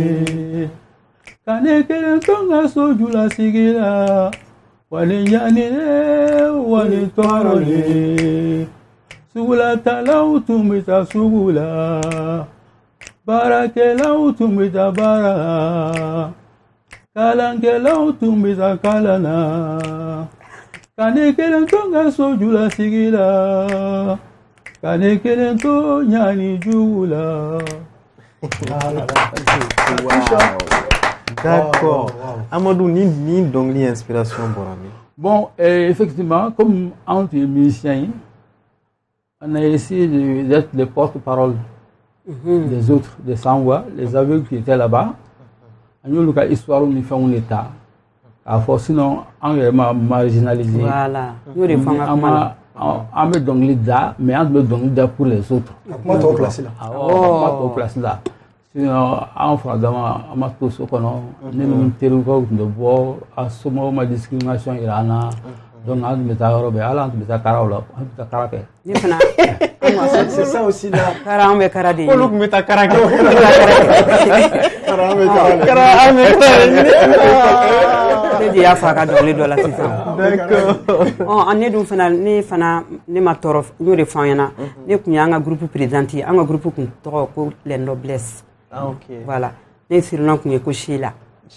Kaneke Tonga Sojula Sigila. Wani nyane wani torole sugula talau tumita sugula barakelau tumita bara kalankelau tumita kalana kane kelen tonga sojula sigila kane kelen to nyani jugula. D'accord. Amadou, ni ni Dongli inspiration pour ami. Bon, euh, effectivement, comme entre musiciens, on a essayé d'être les porte-parole mm-hmm. des autres, des sans-voix, les aveugles qui étaient là-bas. On a eu une histoire où nous faisons l'État. Sinon, on est marginalisé. Voilà. On a mis Dongli là, mais on a mis Dongli là pour les autres. Comment tu as placé là? Comment tu as placé là? sinon an fana dama an ma to so kɔnɔ ne ni n terikaw tun bɛ bɔ a somɔgɔw ma discrimination yira an na donc an tun bɛ taa yɔrɔ bɛɛ hali an tun bɛ taa karaw la an tun bɛ taa kara kɛ. ne fana c'est ça aussi là. kara an bɛ kara de ye. olu tun bɛ taa kara kɛ. kara an bɛ kara de. kara an bɛ kara de. ne de y'a fɔ a ka dɔnkili dɔ la sisan. d'accord. ɔ ne dun fana ne fana ne ma tɔɔrɔ n y'o de fɔ an ɲɛna ne tun y'an ka groupe présidente ye an ka groupe tun tɔgɔ ko les noblesses. ah ok. voilà ne surnom tun ye ko Sheila.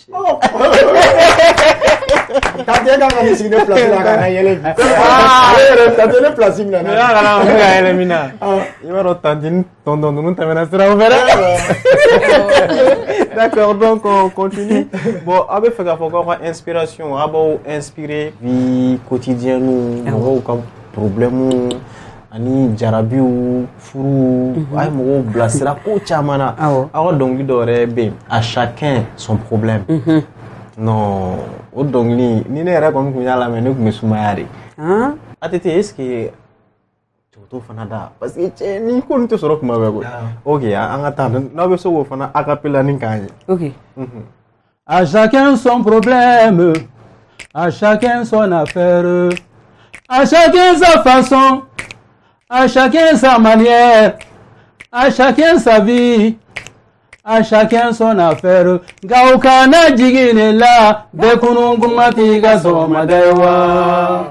Tante kan ka sigi ne place la ka na yɛlɛ bi. ah yɛrɛ tante ne place min na. ne y'a kana ne ka yɛlɛ min na. i b'a dɔn tante ni tonton ninnu tɛmɛna siraw fɛ dɛ. d'accord donc on continue. bon aw bɛ fɛ k'a fɔ k'aw ka inspiration a b'aw inspirer vie quotidienne mɔgɔw ka problème ani jarabiw furu a ye mɔgɔw bilasira ko caman na. aw ka dɔnkili dɔ yɛrɛ bɛ yen à chacun son problème. non o dɔnkili ni ne yɛrɛ kɔni tun y'a lamɛn ne tun bɛ sumaya de. A T T est-ce que cogo fana da parce que cɛ ni ko nin tɛ sɔrɔ kuma bɛɛ koyi. ok an ka taa n'aw bɛ se k'o fana a cappella ni k'an ye. ok. À chacun son problème, à chacun son affaire, à chacun sa façon, à chacun sa manière, à chacun sa vie. À chacun son affaire. Gaukana jigine la bekunu kumati ga soma dewa.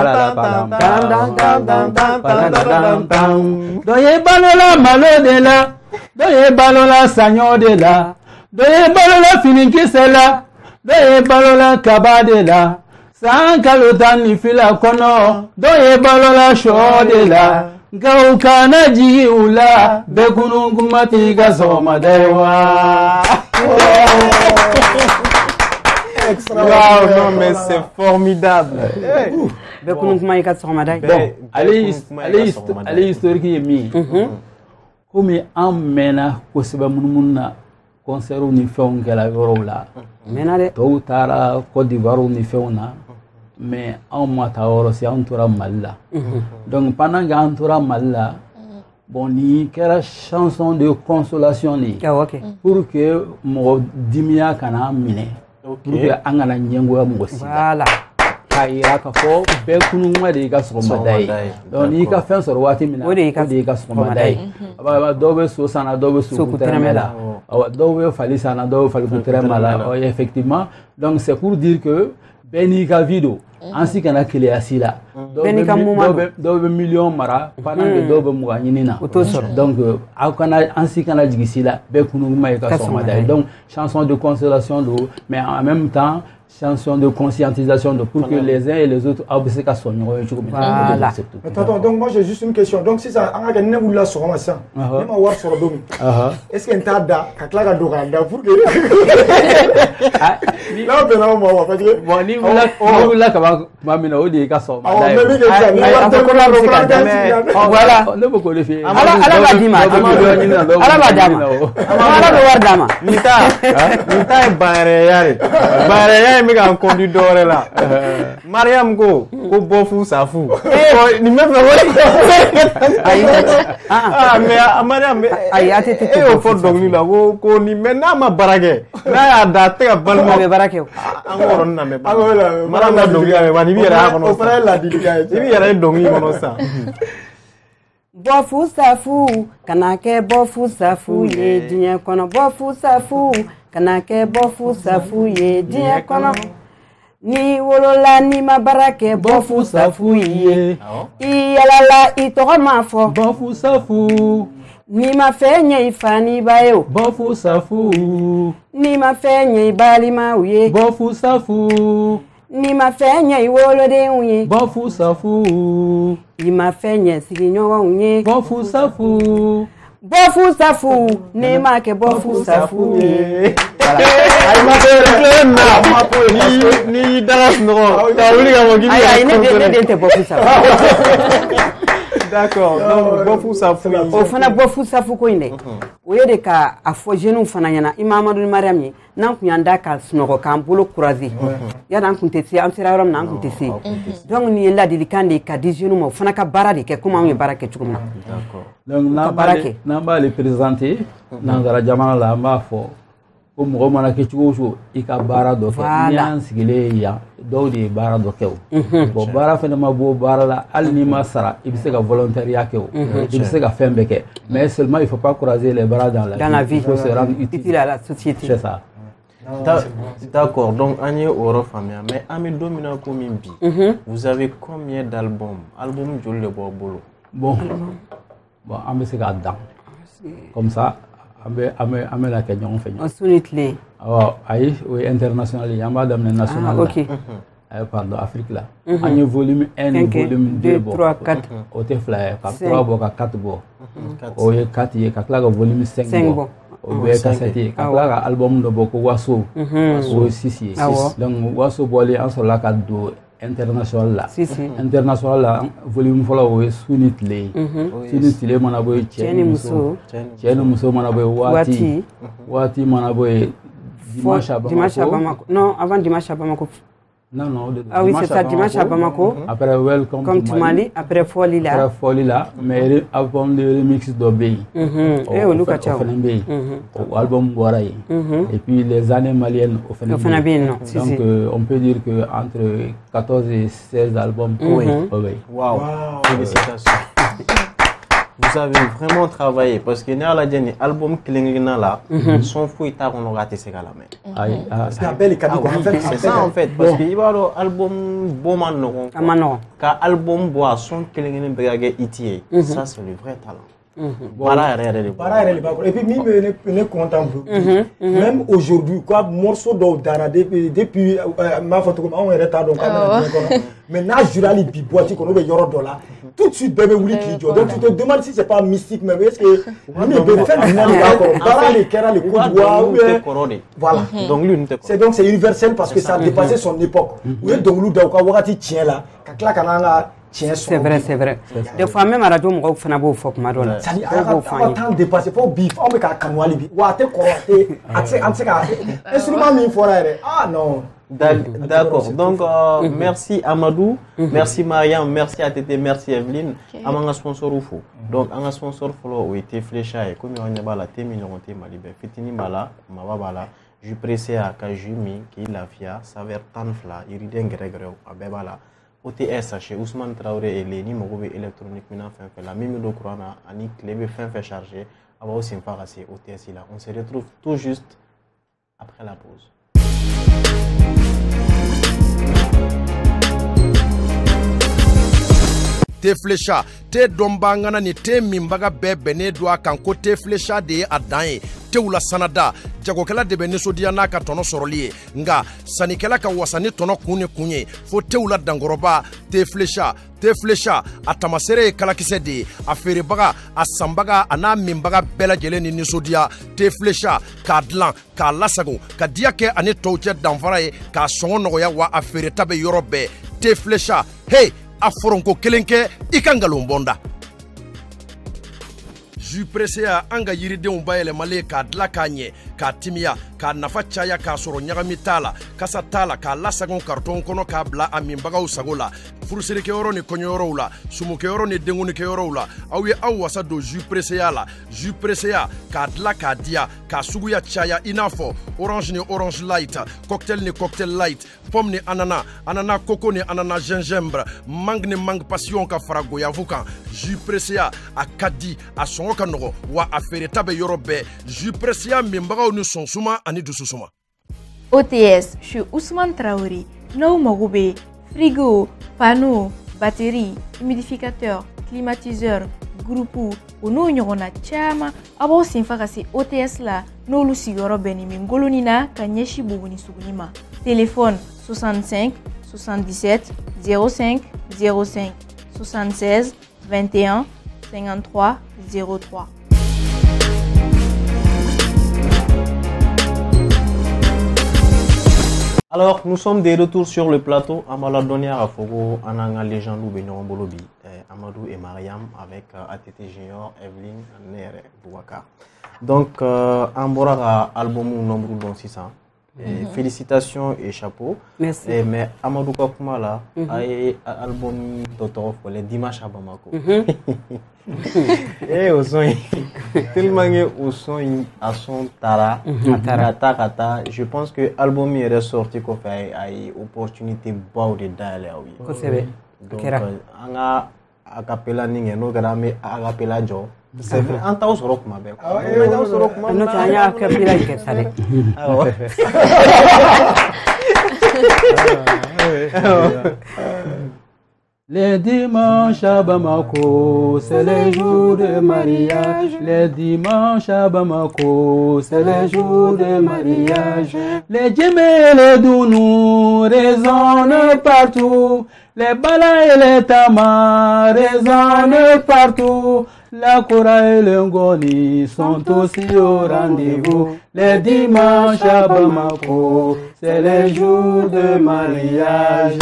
Doye balola malo de la, doye balola sanyo de la, doye balola fininkise la, doye balola kaba de la. San kalutan ni fila kono, doye balola sho de la. Gaukana jigi ula bekunu kumati ga soma dewa. Wow, non mais c'est formidable. Bekunu kumati ga soma dewa. Bon, allez allez allez historique ye mi. Comme an mena ko seba munmunna concert ni fɛnw kɛla yɔrɔw la. Mena de. Tɔw taara Côte d'Ivoire ni fɛnw na. Mais on m'a taillé si on toura mal là. Donc pendant qu'on toura mal là, bon ni quelle chanson de consolation ni. Pour que mon dimia kana mine. Pour que angana nyengo mo si. Voilà. Kaira ka fo be kunu ma de ka so madai. Donc ni ka fen so wati mina. O de ka de ka so madai. Aba do be so sana do be so kutremela. Awa do be fali sana do fali kutremela. Effectivement. Donc c'est pour dire que Beni ka video ansi kana kele asila Beni ka moment do be million mara pendant que do be muga nyinina donc aw kana ansi kana jigisila be kunu mai ka so madai donc chanson de consolation do mais en même temps chanson de conscientisation de pour que les uns et les autres abse ka so nyoy chuko voilà. Attends, donc moi j'ai juste une question. Donc si ça anga ka ne wula so ma ça ne ma war so do mi est-ce que nta da ka kla ka do ka da pour que là ben on va parce que bon ni wula ni wula ka ba mina o de ka so ma dai voilà ne ko le fi ala ala ba dima ala ba dama ala ba war dama nita nita bare yare bare yare mi ka conduit dore la Mariam go ko bofu safu ni me fa ayi ah mais Mariam ayi A T T e o fo dong ni la ko ko ni me na ma barage na ya da te ka balma be barake an ko ron na me ba Mariam na dong ya ba ni bi yara kono o fara la dilika ni bi yara dong ni kono sa bofu safu kana ke bofu safu ye diɲɛ kɔnɔ bofu safu kana ke bofu safu ye diɲɛ kɔnɔ ni wolola ni ma baara kɛ bofu safu ye i yalala i tɔgɔ ma fɔ bofu safu ni ma fɛn ɲɛ i fa ni ba ye o bofu safu ni ma fɛn ɲɛ i balimaw ye bofu safu ni ma fɛn ɲɛ i wolodenw ye bofu safu i ma fɛn ɲɛ sigiɲɔgɔnw ye bofu safu bofu safu ni ma kɛ bofu safu ye ay ma tere na ma ko ni ni daras no ka wuli ka mo gibi ay ay ne de de te bofu safu D'accord. Donc bofu safu. O fana bofu safu ko inde. O ye de ka a fo jeune fana ɲana Imam Amadou Mariam ye nan kun yanda ka sunɔgɔ kan bolo croiser. Ya dan kun te si an sera yɔrɔ min na an kun te si. Donc ni la ladilikan de ka di jeune ma o fana ka baara de kɛ comme an ye baara kɛ cogo min na. D'accord. Donc n'an b'ale présenter nanzara jamana la an b'a fɔ ko mɔgɔ mana kɛ cogo o cogo i ka baara dɔ kɛ n'i y'an sigilen yan dɔw de ye baara dɔ kɛ o bon baara fɛnɛ ma bɔ baara la hali n'i ma sara i bɛ se ka volontariat kɛ o i bɛ se ka fɛn bɛɛ kɛ mais seulement il faut pas croiser les bras dans la dans la vie il faut se rendre utile à la société c'est ça. D'accord, donc Agnès Oro Famia, mais Ami Domina Komimbi, vous avez combien d'albums? Album Joule le Bolo. Bon, bon, on va se garder comme ça. Abe abe abe la Kenya on fait. On sunitli. Ah, aïe, oui international, il y a madame national. Ah, ok. Ah, pardon, Afrique là. Un volume un, volume deux, trois, quatre. Au flyer, trois bois, quatre bois. Au y quatre, il y a quatre volume cinq bois. Au y cassette, quatre album de beaucoup wasso. Au six. Donc wasso bolé en sur la quatre do international là. International là, volume follow sunitli. Sunitli manaboy Tieni Muso. Tieni Muso manaboy Wati. Wati manaboy Dimanche à Bamako. Non, avant Dimanche à Bamako. Non, non. Ah oui, c'est ça, Dimanche à Bamako. Après Welcome Comme to Mali. Après Folie là. Après Folie là. Mais avant le remix d'Obey. Et au Luka Chao. Au album Boraï. Et puis les années maliennes au Fenabé. Donc on peut dire qu'entre quatorze et seize albums. Oui. Waouh. Félicitations. Vous avez vraiment travaillé parce que l'album album Klingina là, son fou est à on raté ces gars là mais. C'est un bel cadeau. C'est ça en fait parce que il va le album bon man non. Car album bois son Klingina brigade itier. Ça c'est le vrai talent. Voilà, et puis même ne content même aujourd'hui quoi morceau d'Odara depuis depuis ma photo on est retard donc maintenant jurali bi boîte qu'on veut yoro dollar tout de suite bébé wuli qui donc tu te demandes si c'est pas mystique mais est-ce que on est faire du d'accord bara les kera les coups voilà donc lui c'est donc c'est universel parce que ça a dépassé son époque oui donc lui donc wakati tient là kakla kananga. C'est vrai, c'est vrai. Des fois même à la radio, on fait un beau fuck madonna. Ça dit, on va tant dépasser, faut bif, on met qu'à canouali bi, ou à te corroter, à te, à te qu'à, instrument mille fois là, ah non. D'accord. Donc euh, merci Amadou, merci Mariam, merci A T T, merci Evelyne. Amanga sponsor oufo. Donc anga sponsor follow ou était flécha et comme on y a la té million té malibé. Fitini mala, mava bala. Je pressé à Kajumi qui la fia, saver tanfla, iriden gregre abebala. O T S chez Ousmane Traoré et Léni Mogobe électronique maintenant fin fait la même do Corona ani clé fin fait charger avant aussi pas assez O T S là on se retrouve tout juste après la pause. Te flecha te dombangana ni te mimbaga bebe do kan ko te flecha de adan te wula sanada jagokela de benesodia na ka tono soroli nga sanikela ka wasani tono kunye kunye fo te wula dangoroba te flecha te flecha atamasere kalakise de afere baga asambaga ana mimbaga bela jele ni nisodia te flecha ka dlan ka lasago ka diake ani tawje danfaraye ka songo nogoya wa afere tabe yorobe te flecha hey aforonko kelenke ikangalon bonda ju pressé a anga yiridenw bayɛlɛmalen k'a dila k'a ɲɛ k'a timiya k'a nafa caya k'a sɔrɔ ɲagami t'a la kasa t'a la k'a lasagon karton kɔnɔ k'a bila a minbagaw sago la furusirikɛyɔrɔ ni kɔɲɔyɔrɔw la sumukɛyɔrɔ ni denkunikɛyɔrɔw la aw ye aw wasa don ju presseya la ju presseya k'a dila k'a diya k'a suguya caya i n'a fɔ orange ni orange light cocktail ni cocktail light pomme ni anana anana coco ni anana gingembre mangue ni mangue passion ka fara goyavu kan ju presseya a ka di a sɔngɔ ka nɔgɔ wa a feereta bɛ yɔrɔ bɛɛ ju presseya minbagaw ni sɔnsuma ani dususuma. O T S chez Ousmane Traoré n'aw mago bɛ frigo panneau batterie humidificateur climatiseur groupe o n'o ɲɔgɔnna caman a b'aw senfa ka se O T S la n'olu sigiyɔrɔ bɛnnen bɛ ngoloni na ka ɲɛsin Buguni Suguni ma. Téléphone soixante-cinq soixante-dix-sept zéro cinq zéro cinq soixante-seize vingt et un cinquante-trois zéro trois. Alors, nous sommes de retour sur le plateau. Amala Donia Afogo, Ananga Légende ou Benyon Bolobi. Amadou et Mariam avec euh, A T T Junior, Evelyne, Nere, Boubacar. Donc, euh, en bora album nombre don six cents. Et félicitations et chapeau. Merci. Et, mais Amadou Kakuma là, Mhm. a un album d'auteur pour les dimanches à Bamako. Mhm. Et au son, tellement au son, à son tara, kata kata. Je pense que l'album est ressorti qu'on fait une opportunité beau de d'aller oui. Ko sebe. Donc, Kera. on a a cappella ningue, no grame a cappella jo. C'est vrai, en tant que rock ma belle. Ah ouais, Mais dans ouais, ce rock ma No tanya ka pila ke tare. Ah ouais. Les dimanches à Bamako, c'est les jours de mariage. Les dimanches à Bamako, c'est les jours de mariage. Les djemés et les dounous résonnent partout. Les balas et les tamas résonnent partout. La Kora et le Ngoni sont aussi au rendez-vous. Les dimanches à Bamako, c'est les jours de mariage.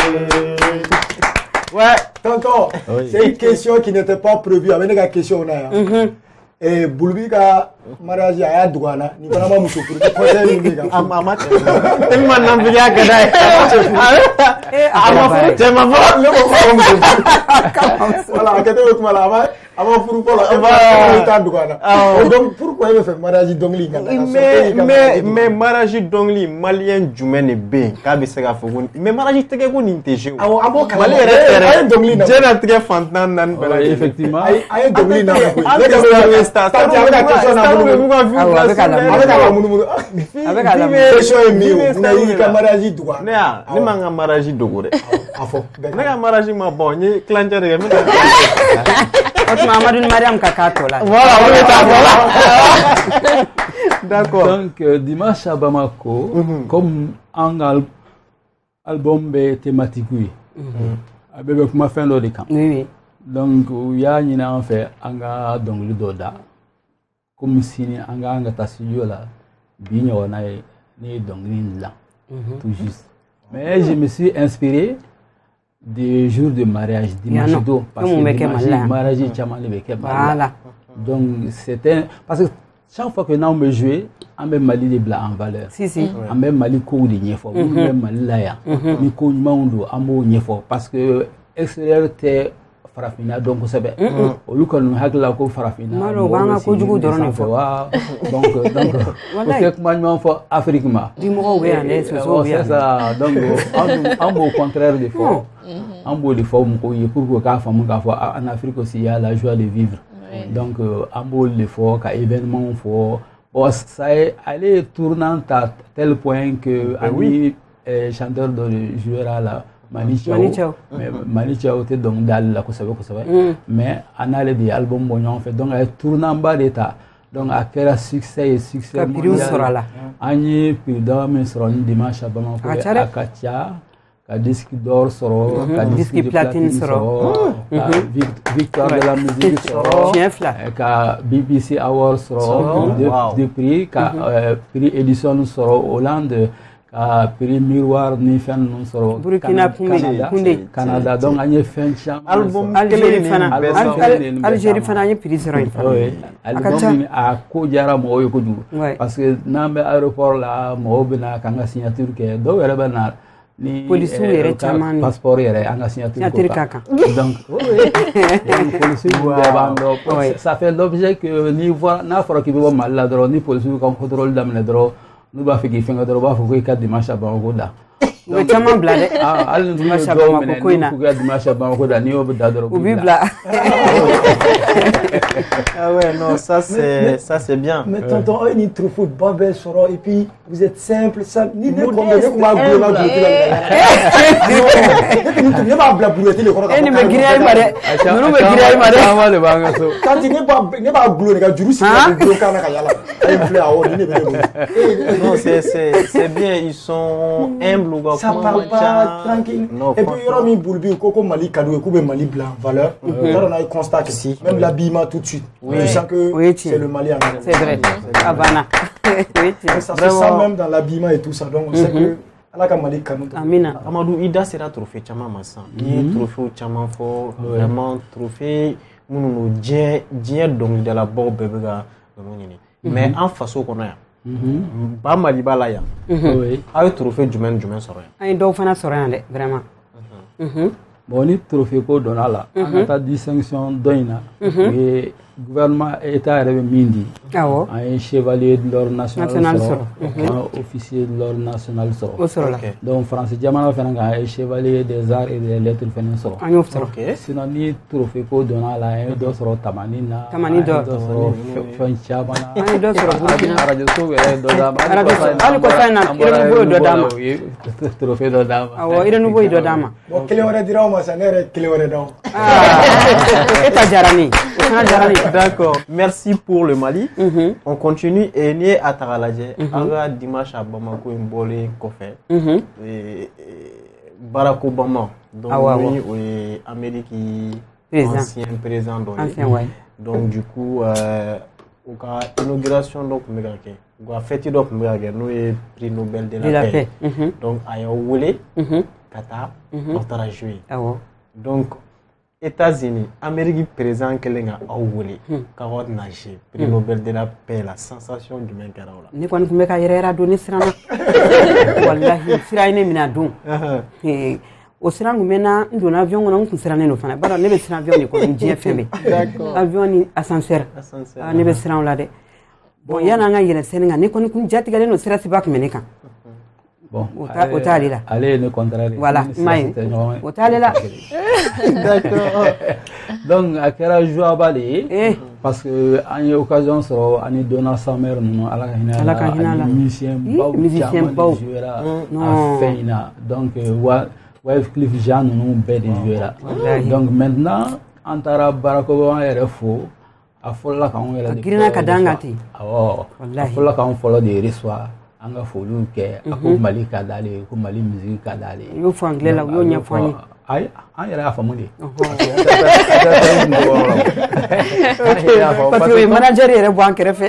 Ouais, tonton, Oui. c'est une question qui n'était pas prévue. Avec une question, on a. Et Boulbi ka mariage a douana, ni pas ma muso pour que conseil ni ga. Ama tellement n'ambiya que d'ailleurs. Eh, Ama ababa. tu m'as vu le Voilà, quand tu vois là, avant pour pour là, on ta douana. Donc pourquoi il fait mariage dongli ga? mais mais mais mariage dongli malien jumene be ka be se ga fogun mais mariage tege ko ni teje Ah, ah bon, mali eh, ere eh, dongli na. jena tege fantan nan bela Oui, effectivement. Ay ay dongli na ko. Ante Les sta sta Start avec la question na sta munu. mu ga vu Ah, avec la- Avec la munu munu. Avec la Question est mieux. Vous n'avez qu'à mariage douana. ne ya ne ma nga mariage dogo de Ah fo. ne ga mariage ma bon ni clancher de me Otuma Amadou ni Mariam ka ka to la. voilà on est à d'accord Donc, euh, dimanche à Bamako, comme un al- album est thématique, oui. Avec ma fin de camp. Oui oui. Donc, il y a une en fait, on a donc le doda. Comme si on a un studio là, bien on a né donc là, tout juste. Mais je me suis inspiré des jours de mariage, dimanche non. d'eau, parce Comme on met que que dimanche, mal là. mariage, chaman le bec. Voilà. Donc, c'était parce que chaque fois que nous me jouons, on met Mali de blanc en valeur. Si si. On met Mali kou de nyefo, on met Mali là ya. Ni kou nyamando, amo nyefo parce que extérieur était farafina donc c'est bien. Au lieu que nous hakla ko farafina. Malo banga ko jugu doron ne fo. Donc donc peut-être que moi faut Afrique ma. Di mo we ane so so Oh, bi. c'est ça. Donc en en au contraire des fois. En beau des fois ko y pour que ka famu ka fo en Afrique aussi il y a la joie de vivre. Donc en beau des fois ka événement fo. Bon, ça est allé tournant à tel point que Ben oui, euh, chanteur de joueur là, Mani Chao, Mani Chao. mais Mani Chao était donc dans la Kosovo Kosovo, mais on a des albums bon on fait donc elle tourne en bas d'état, donc à quel succès et succès Ka piriu sera là. Ani puis dans mes serons dimanche à Bamako Ah, à tchare. Katia. Ka disque d'or soro, ka Disque disque de platine platine soro. soro, ka vic- victoire de la musique soro, Chien fla. eh, ka B B C Awards soro, Soro. de, Wow. de prix, ka euh, prix Edison soro Hollande, ka prix Miroir ni fen non soro Burkina Cana- Faso, Canada, Koundé. Canada, donc anye fen cham album Algérie fana. Album Al- kelen Al- ni Algérie bɛ fana ye prix sera il fana. oui, album Akacha. ni a ko jara mɔgɔw ye kojugu Ouais. parce que n'an bɛ aéroport la mɔgɔw bɛ na k'an ka signature kɛ dɔw yɛrɛ bɛ na ni Policiers eh, yɛrɛ u ka caman ni- passeport yɛrɛ an ka signature Signature ko ka kan. donc oui, donc policiers bɛɛ b'an dɔn Ouais. ça fait l'objet que ni fɔra n'a fɔra k'i bɛ bɔ Mali la dɔrɔn ni policiers ka contrôle daminɛ dɔrɔn n'u b'a fɛ k'i fɛngɛ dɔrɔn u b'a fɔ ko i ka dimanche à Bamako da U bɛ caman bila dɛ. ah hali ni Dimanche à dɔw Bamako minɛ ko in na. n'u k'u ka dimanche à Bamako da n'i y'o da dɔrɔn U b'i bila. ah ouais non ça c'est ça c'est bien Mais tonton, oh, il trouve foot, babel, soro, et puis vous êtes simple, ça, ni ne Modeste, combien, ne kuma humble. guloma guloti la. Ne ne ba bla buloti le kɔrɔ. E ni bɛ giriya i ma dɛ. Ninnu bɛ giriya i ma dɛ. caman de b'an ka so Tanti ne ba ne ba gulo ne ka juru sigi ka gulo kan na ka yala. Ay filɛ awɔ ni ne bɛ ne bolo. non c'est c'est c'est bien ils sont humbles ou Ça parle pas tranquille. non Et puis yɔrɔ min bulubi ko ko Mali ka d'u ye k'u bɛ Mali bila en valeur. T'a dɔn n'a ye constat kɛ. Même l'habillement tout de suite. Je sens que Oui, tiens. c'est le Mali en C'est vrai. Havana. Oui, tiens. Ça se sent même dans l'habillement et tout ça. Donc on sait que ala ka Mali kanu. Amina. Amadou Ida sera trophée chama massa. Ni trophée chama fo vraiment trophée munu dien dien donc de la bo bebega noni. Mais en façon qu'on a. Ba Mali ba la ya. Oui. Ay trophée jumen jumen soro ya. Ay do fana soro ya de vraiment. Mhm. Bon ni trophée ko dona la. On a distinction doina. Et gouvernement état rebe mindi. Awo. Un chevalier de l'ordre national, national soro. Un officier de l'ordre national soro. O soro la. Donc France jamana fana un chevalier des arts et des lettres fana soro. Anyo soro. Sinon ni trophée ko dona la un do soro tamanina. Tamani do. Do soro fancha bana. Ay do soro. Radio so do dama. Radio so. Ali ko fana ire nubo do dama. Trophée do dama. Awo ire nubo do dama. Bon kele wala dira o masa nere kele wala daw. Ah. Eta jarani. Eta jarani. D'accord. Merci pour le Mali. Mm-hmm. On continue et ni à Taraladje. Anga dimanche à Bamako Mbole Kofé. Et Barack Obama. Donc ah, ouais, lui, oui, Amérique ancien président. Donc, ancien, ouais. Donc du coup, euh, au cas inauguration donc Mégake. On a fait donc Mégake. Nous est prix Nobel de la, de la paix. paix. Mm-hmm. Donc à Yaoulé, mm-hmm. Qatar, mm-hmm. on t'a joué. Ah, ouais. Donc États-Unis, Amérique présent kelenga awole kawad naje prix Nobel de la paix la sensation du même carola ni kon kumbe ka yerera do ni sirana wallahi siraine mina dun eh o sirangu mena ndo na avion ngona kun sirane no fana bara ne be siran avion ni ko G F M d'accord avion ni ascenseur ascenseur ne be siran la de bon yana nga yele seninga ni kon kun jati gale no sirasi bak meneka bon au talila allez le contraire voilà mai au talila d'accord donc à quel joie balé parce que en y occasion sera ani Donald Summer non ala kahina ala musicien bau musicien bau non feina donc wa Wyclef Jean non bête jouera donc maintenant antara Barack Obama est faux a folla kan wala de grina kadangati awo wallahi folla kan follow de reçoit anga folu ke ko Mali ka dale ko Mali musique ka dale yo fo anglais la yo nya fani ay an yɛrɛ y'a faamu de parce que manager yɛrɛ bɔ an kɛrɛfɛ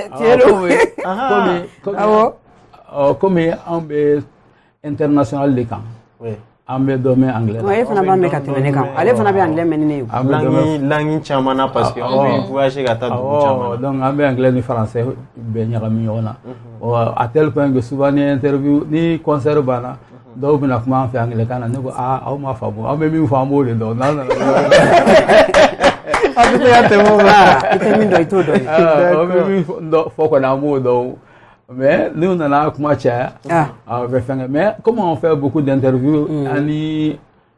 awɔ komi an bɛ international de kan an bɛ dɔ mɛn anglais la e fana b'a mɛn ka tɛmɛ ne kan ale fana bɛ anglais mɛn ni ne ye langue langue caman na parce que an bɛ voyager ka taa dugu caman na donc an bɛ anglais ni français bɛɛ ɲagami ɲɔgɔn na à tel point que souvent ni interview ni concert banna dɔw bɛna kuma an fɛ anglais na ne ko aa aw ma faamu an bɛ min fɔ an b'o de dɔn n'an nana aw bɛ se ka tɛmɛ o ma i tɛ min dɔn i t'o dɔn an bɛ min fɔ kɔni an b'o dɔn mais n'u nana kuma caya a bɛ fɛnkɛ mais comme on fait beaucoup d'interviews ani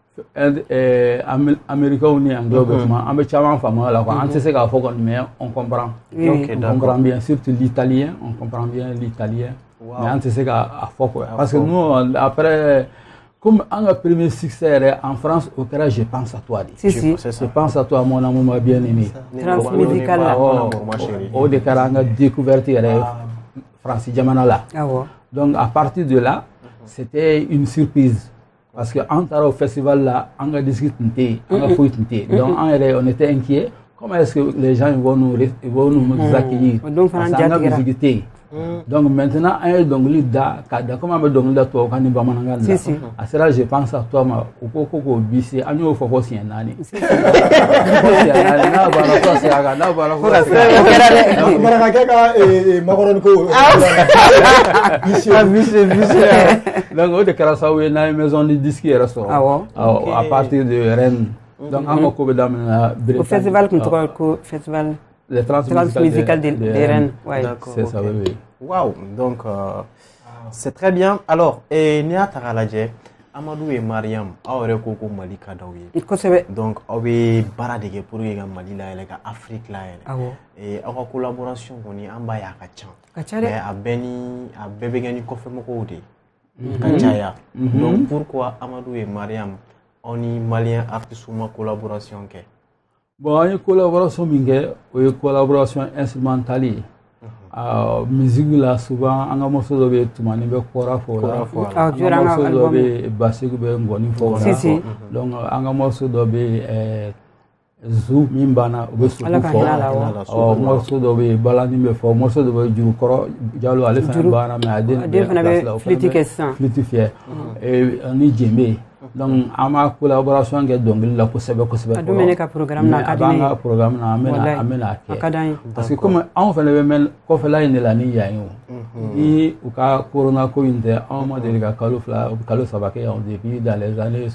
américains ni anglais bɛ kuma an bɛ caman faamu a la quoi an tɛ se k'a fɔ kɔni mais on comprend on comprend bien surtout l'italien on comprend bien l'italien wow. Mais on ne sait qu'à faux quoi. Parce que nous, après, comme on a premier succès en France, au Canada, je pense à toi. Si, si. Je pense à toi, mon amour, ma bien-aimé. Transmédical. Au Dakar, on a découvert France Djamana. Donc, à partir de là, c'était une surprise. Parce qu'en au festival là, on a discuté, on a fouillé. Donc, on était inquiets. Comment est-ce que les gens vont nous, vont nous accueillir? Donc, on a visité. Donc maintenant, un dongli da, kada comment me dongli da toi quand ni bamananga da. À cela je pense à toi ma au koko bisi anyo fofo si nani. Si na bana ko si aga na bana ko. Mara ka ka e makoron ko. Bisi bisi bisi. Donc au de Karasawe na maison de disque et restaurant. À partir de Rennes. Donc on ko be damna au festival ko festival le transmusical de, de, de Rennes. Ouais. C'est ça, oui, oui. Waouh, donc euh, c'est très bien. Alors, et Nia Taraladje, Amadou et Mariam, Aure Koko Mali Kadawi. Donc, Awe Baradege pour y Mali la Afrique la. Et Awa collaboration, on est en bas à Kachan. Mais à Beni, à Bebegani Kofemoko de Kachaya. Donc, pourquoi Amadou et Mariam, on est malien artiste ou collaboration? Bon, il y a une collaboration, une collaboration instrumentale. La musique, là, souvent, on a un morceau de Toumani, on a un morceau de Bassik, on a un morceau de Zou min banna u bɛ sogo fɔ morceau dɔ bɛ yen balani bɛ fɔ morceau dɔ bɛ Jurukɔrɔ Jalo ale fana banna mais a den fana bɛ flûte kɛ sisan flûte fiyɛ ani djembe donc an b'a collaboration kɛ dɔnkili la kosɛbɛ kosɛbɛ a dun bɛ ne ka programme na a b'an ka programme na an bɛna an bɛna kɛ parce que comme anw fana bɛ mɛn kɔfɛla in de la ni yan ye o ni u ka corona ko in tɛ anw ma deli ka kalo fila kalo saba kɛ yan depuis dans les années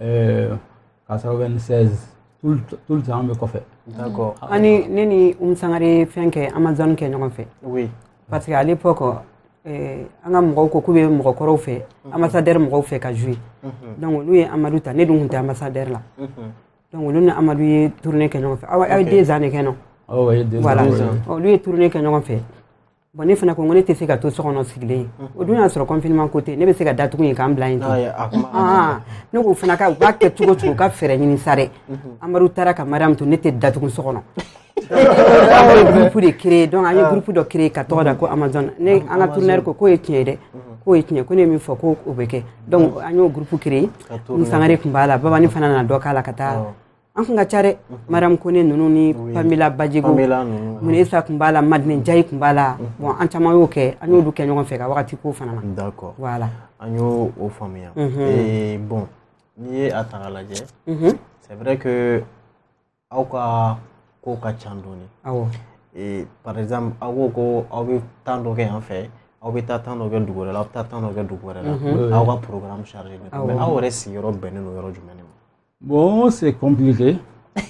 quatre-vingt-seize tout le temps an bɛ kɔfɛ. D'accord. Ani ne ni Umu Sangare fɛn kɛ Amazon kɛ ɲɔgɔn fɛ. Oui. Parce que à l'époque eh, an ka mɔgɔw ko k'u bɛ mɔgɔkɔrɔw fɛ ambassadeur mɔgɔw fɛ ka jouer. Donc olu ye Amadu ta ne dun tun tɛ ambassadeur la. Donc olu ni Amadu ye tournée kɛ ɲɔgɔn fɛ. Aw aw ye deux ans de kɛ non? Awɔ ye deux ans. Voilà. Olu ye tournée kɛ ɲɔgɔn fɛ. Bon ne fana ko ne tɛ se ka to so kɔnɔ sigilen ye. O dun y'a sɔrɔ confinement ko tɛ ne bɛ se ka datugu yen k'an bila yen ten. Ah ne ko fana ka u b'a kɛ cogo cogo ka fɛɛrɛ ɲini sa dɛ. Amadu taara ka Mariam to ne tɛ datugu so kɔnɔ. An ye groupe de créer donc an ye groupe dɔ créer ka tɔgɔ da ko Amazon. Ne an ka tourneur ko k'o ye tiɲɛ ye dɛ. K'o ye tiɲɛ ko ne ye min fɔ ko o bɛ kɛ. Donc an y'o groupe créer. Umu Sangare tun b'a la Babani fana nana dɔ k'a la ka taa. An kun ka ca dɛ Mariam Kone ninnu ni Pamela Bajego Munesa kun b'a la Madeleine Jayi kun b'a la bon an caman y'o kɛ an y'olu kɛ ɲɔgɔn fɛ ka wagati ko fana na. D'accord. Voilà. An y'o o faamuya. Et bon n'i ye a ta k'a lajɛ c'est vrai que aw ka ko ka ca dɔɔni. Awɔ. Et par exemple aw ko ko aw bɛ temps dɔ kɛ yan fɛ aw bɛ taa temps dɔ kɛ dugu wɛrɛ la aw bɛ taa temps dɔ kɛ dugu wɛrɛ la aw ka programme chargé de mais aw yɛrɛ sigiyɔrɔ bɛnnen don yɔrɔ jumɛn de ma? Bon, c'est compliqué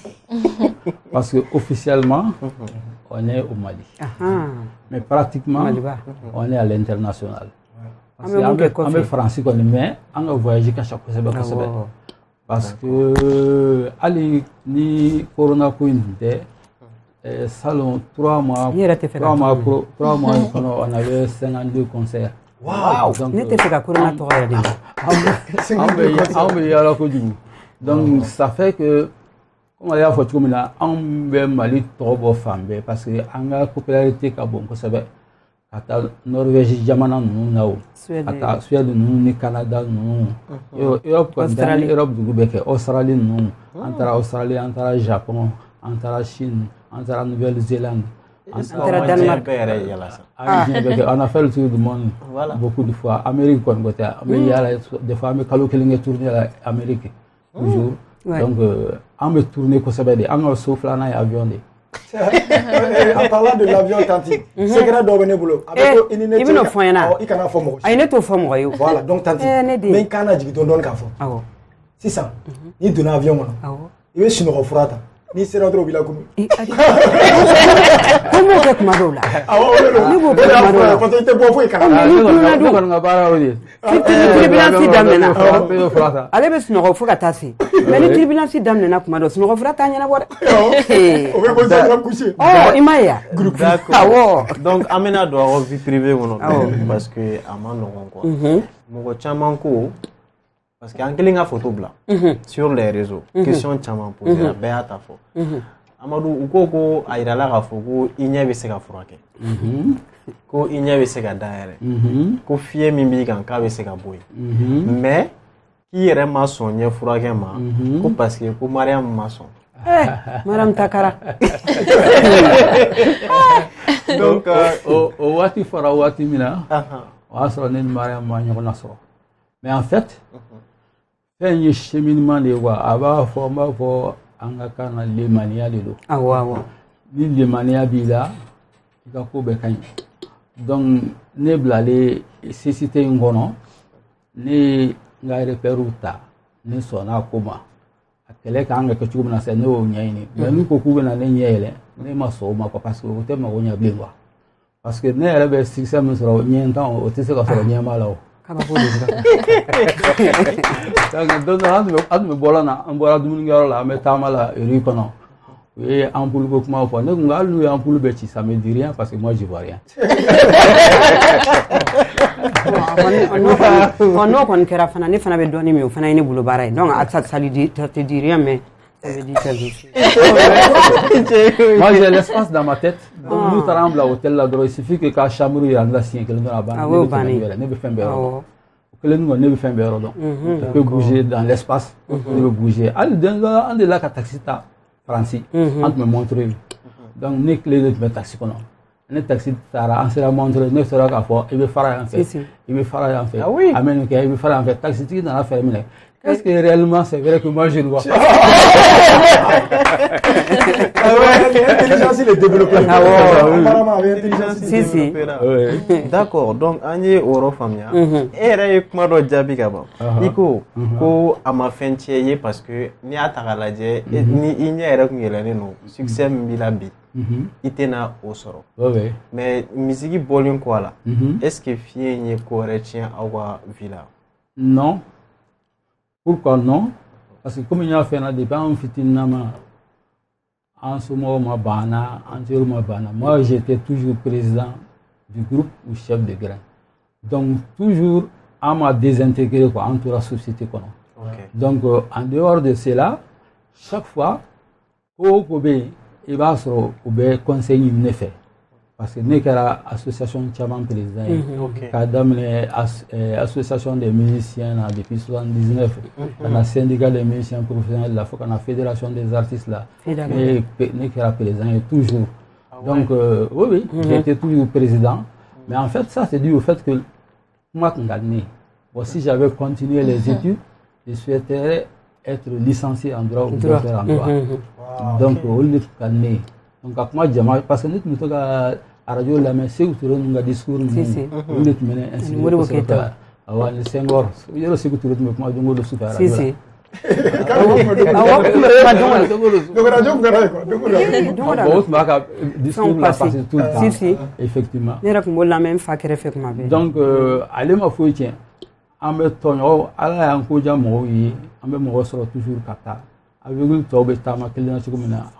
parce que officiellement on est au Mali, mais pratiquement on est à l'international. Parce que on est français qu'on mais on a voyagé qu'à chaque fois parce que ali ni corona coïncidé salon trois mois trois mois trois mois on avait cinquante-deux concerts. Wow! Ne tɛ fɛ ka corona tɔgɔ yɛrɛ de ma. An bɛ yala kojugu. Donc ça fait que comme on y'a fait comme là on bɛ Mali tɔgɔ bɔ fan bɛɛ parce que an ka popularité ka bon kosɛbɛ ka taa Norvège jamana ninnu na o ka taa Suède ninnu ni Canada ninnu Europe kɔni ni Europe dugu bɛ kɛ Australie ninnu an taara Australie an taara Japon an taara Chine an taara Nouvelle-Zélande. On a fait le tour du monde voilà. Beaucoup de fois. Amérique, quoi, mm. des fois, on a tourné à l'Amérique. Toujours. Mm. Ouais. Donc, on a tourné comme ça, on a soufflé dans l'avion. En parlant de l'avion, Tanti, c'est grave d'organiser le boulot. Il ne faut pas il can'a fait moi. Il ne faut pas moi. Voilà, donc Tanti, mais quand on a dit qu'on donne qu'à faire. C'est ça. Il donne l'avion. Il veut chinois frata. Ni sera trop bila kunu. Comment que kuma dɔw la? Awɔ o de don. Ne b'o kɛ kuma dɔw la. Parce que i tɛ bɔ foyi kalama. Ne kɔni ka baara y'o de ye. Ni tribunasi daminɛna. Ale bɛ sunɔgɔ fo ka taa se. Mais ni tribunasi daminɛna kuma dɔ sunɔgɔ fura t'a ɲɛnabɔ dɛ. O bɛ bɔ sisan ka coucher. Ɔ i m'a ye wa? D'accord. Awɔ. Donc an bɛna don aw vie privée kɔnɔ parce que a ma nɔgɔn quoi. Mɔgɔ caman ko parce que an kelen ka photo bila sur les réseaux question caman posé la bɛɛ y'a ta fɔ Amadu u ko ko a yirala k'a fɔ ko i ɲɛ bɛ se ka furakɛ ko i ɲɛ bɛ se ka dayɛlɛ ko fiɲɛ min b'i kan k'a bɛ se ka bɔ yen mais k'i yɛrɛ ma sɔn ɲɛ furakɛ ma ko parce que ko Mariam ma sɔn. Mariam Takara. Donc o waati fɔra waati min na o y'a sɔrɔ ne ni Mariam ma ɲɔgɔn na sɔrɔ mais en fait fɛn ye cheminement de ye quoi a b'a fɔ n b'a fɔ an ka kan na limaniya de don. Awɔ awɔ. Ni limaniya b'i la i ka ko bɛɛ ka ɲi donc ne bilalen société in kɔnɔ ne ye n ka repères ta ne sɔnna a ko ma a kɛlɛ kan ka kɛ cogo min na sisan ne y'o ɲɛɲini mais n'u ko k'u bɛna ne ɲɛ yɛlɛ ne ma sɔn o ma quoi parce que o tɛ mago ɲɛ bilen quoi parce que ne yɛrɛ bɛ succès min sɔrɔ ɲɛ tan o tɛ se ka sɔrɔ ɲɛmaa la o. Donc, an tun bɛ bɔla na an bɔra dumunikɛyɔrɔ la an bɛ taama la rue kɔnɔ u ye ampoule ko kuma fɔ ne kun hali n'u ye ampoule bɛɛ ci ça me dit rien parce que moi je vois rien. N'o kɔni kɛra fana ne fana bɛ dɔɔnin min o fana ye ne bolo baara ye donc ça te dit rien mais ça veut dire quelque chose. Moi j'ai l'espace dans ma tête donc n'u taara an bila hôtel la dɔrɔn il suffit que ka chambre yira ne la siɲɛ kelen dɔrɔn a banna ne bɛ fɛn bɛɛ yɔrɔ dɔn kelen kɔni ne bɛ fɛn bɛɛ yɔrɔ dɔn je peux bouger dans l'espace ne bɛ bouger hali den dɔ an delila ka taxi ta Francis an tun bɛ Montreuil donc ne kile de tun bɛ taxi kɔnɔ ne taxi taara an sera Montreuil ne sera k'a fɔ i bɛ fara yan fɛ i bɛ fara yan fɛ a bɛ nin kɛ i bɛ fara yan fɛ taxi tigi nana fɛrɛ minɛ est-ce que réellement c'est vrai que moi je le vois pas l'intelligence est développée apparemment avec intelligence si si d'accord donc an ye o yɔrɔ faamuya e yɛrɛ ye kuma dɔ jaabi ka ban i ko ko a ma fɛn tiɲɛ ye parce que n'i y'a ta k'a lajɛ ni i ɲɛ yɛrɛ tun yɛlɛnnen don succès min b'i la bi i tɛna o sɔrɔ mais misiki bɔlen kɔ a la est-ce que fiɲɛ in ye ko wɛrɛ tiɲɛ aw ka vie la non. Pourquoi non? Parce que comme il y a fait depuis un fitinement, en ce moment, moi j'étais toujours président du groupe ou chef de grain. Donc toujours, on m'a désintégré quoi, entre la société. Quoi. Okay. Donc euh, en dehors de cela, chaque fois, il va se conseiller une effet. Parce que nous avons l'association Tchaman président, l'association des musiciens depuis soixante-dix-neuf, la syndicat des musiciens professionnels, la fédération des artistes, là, et nous avons président et toujours. Donc, euh, oui, oui, mm-hmm. j'étais toujours président. Mais en fait, ça, c'est dû au fait que moi, je gagnais. Bon, si j'avais continué les études, je souhaiterais être licencié en droit ou docteur en droit. Mm-hmm. Donc, au lieu de gagner. Donc, moi, parce que nous sommes à la radio, la mais c'est où tu as un discours, nous sommes ainsi. Nous sommes à la Senghor. Il y a aussi que tu as un super radio. Si, si. Si, si. Effectivement. Donc, allez ma fouille, tiens. En me tonnant, à la Ankoja Moui, en me morceau toujours Kata. Avec le tobe tama que l'on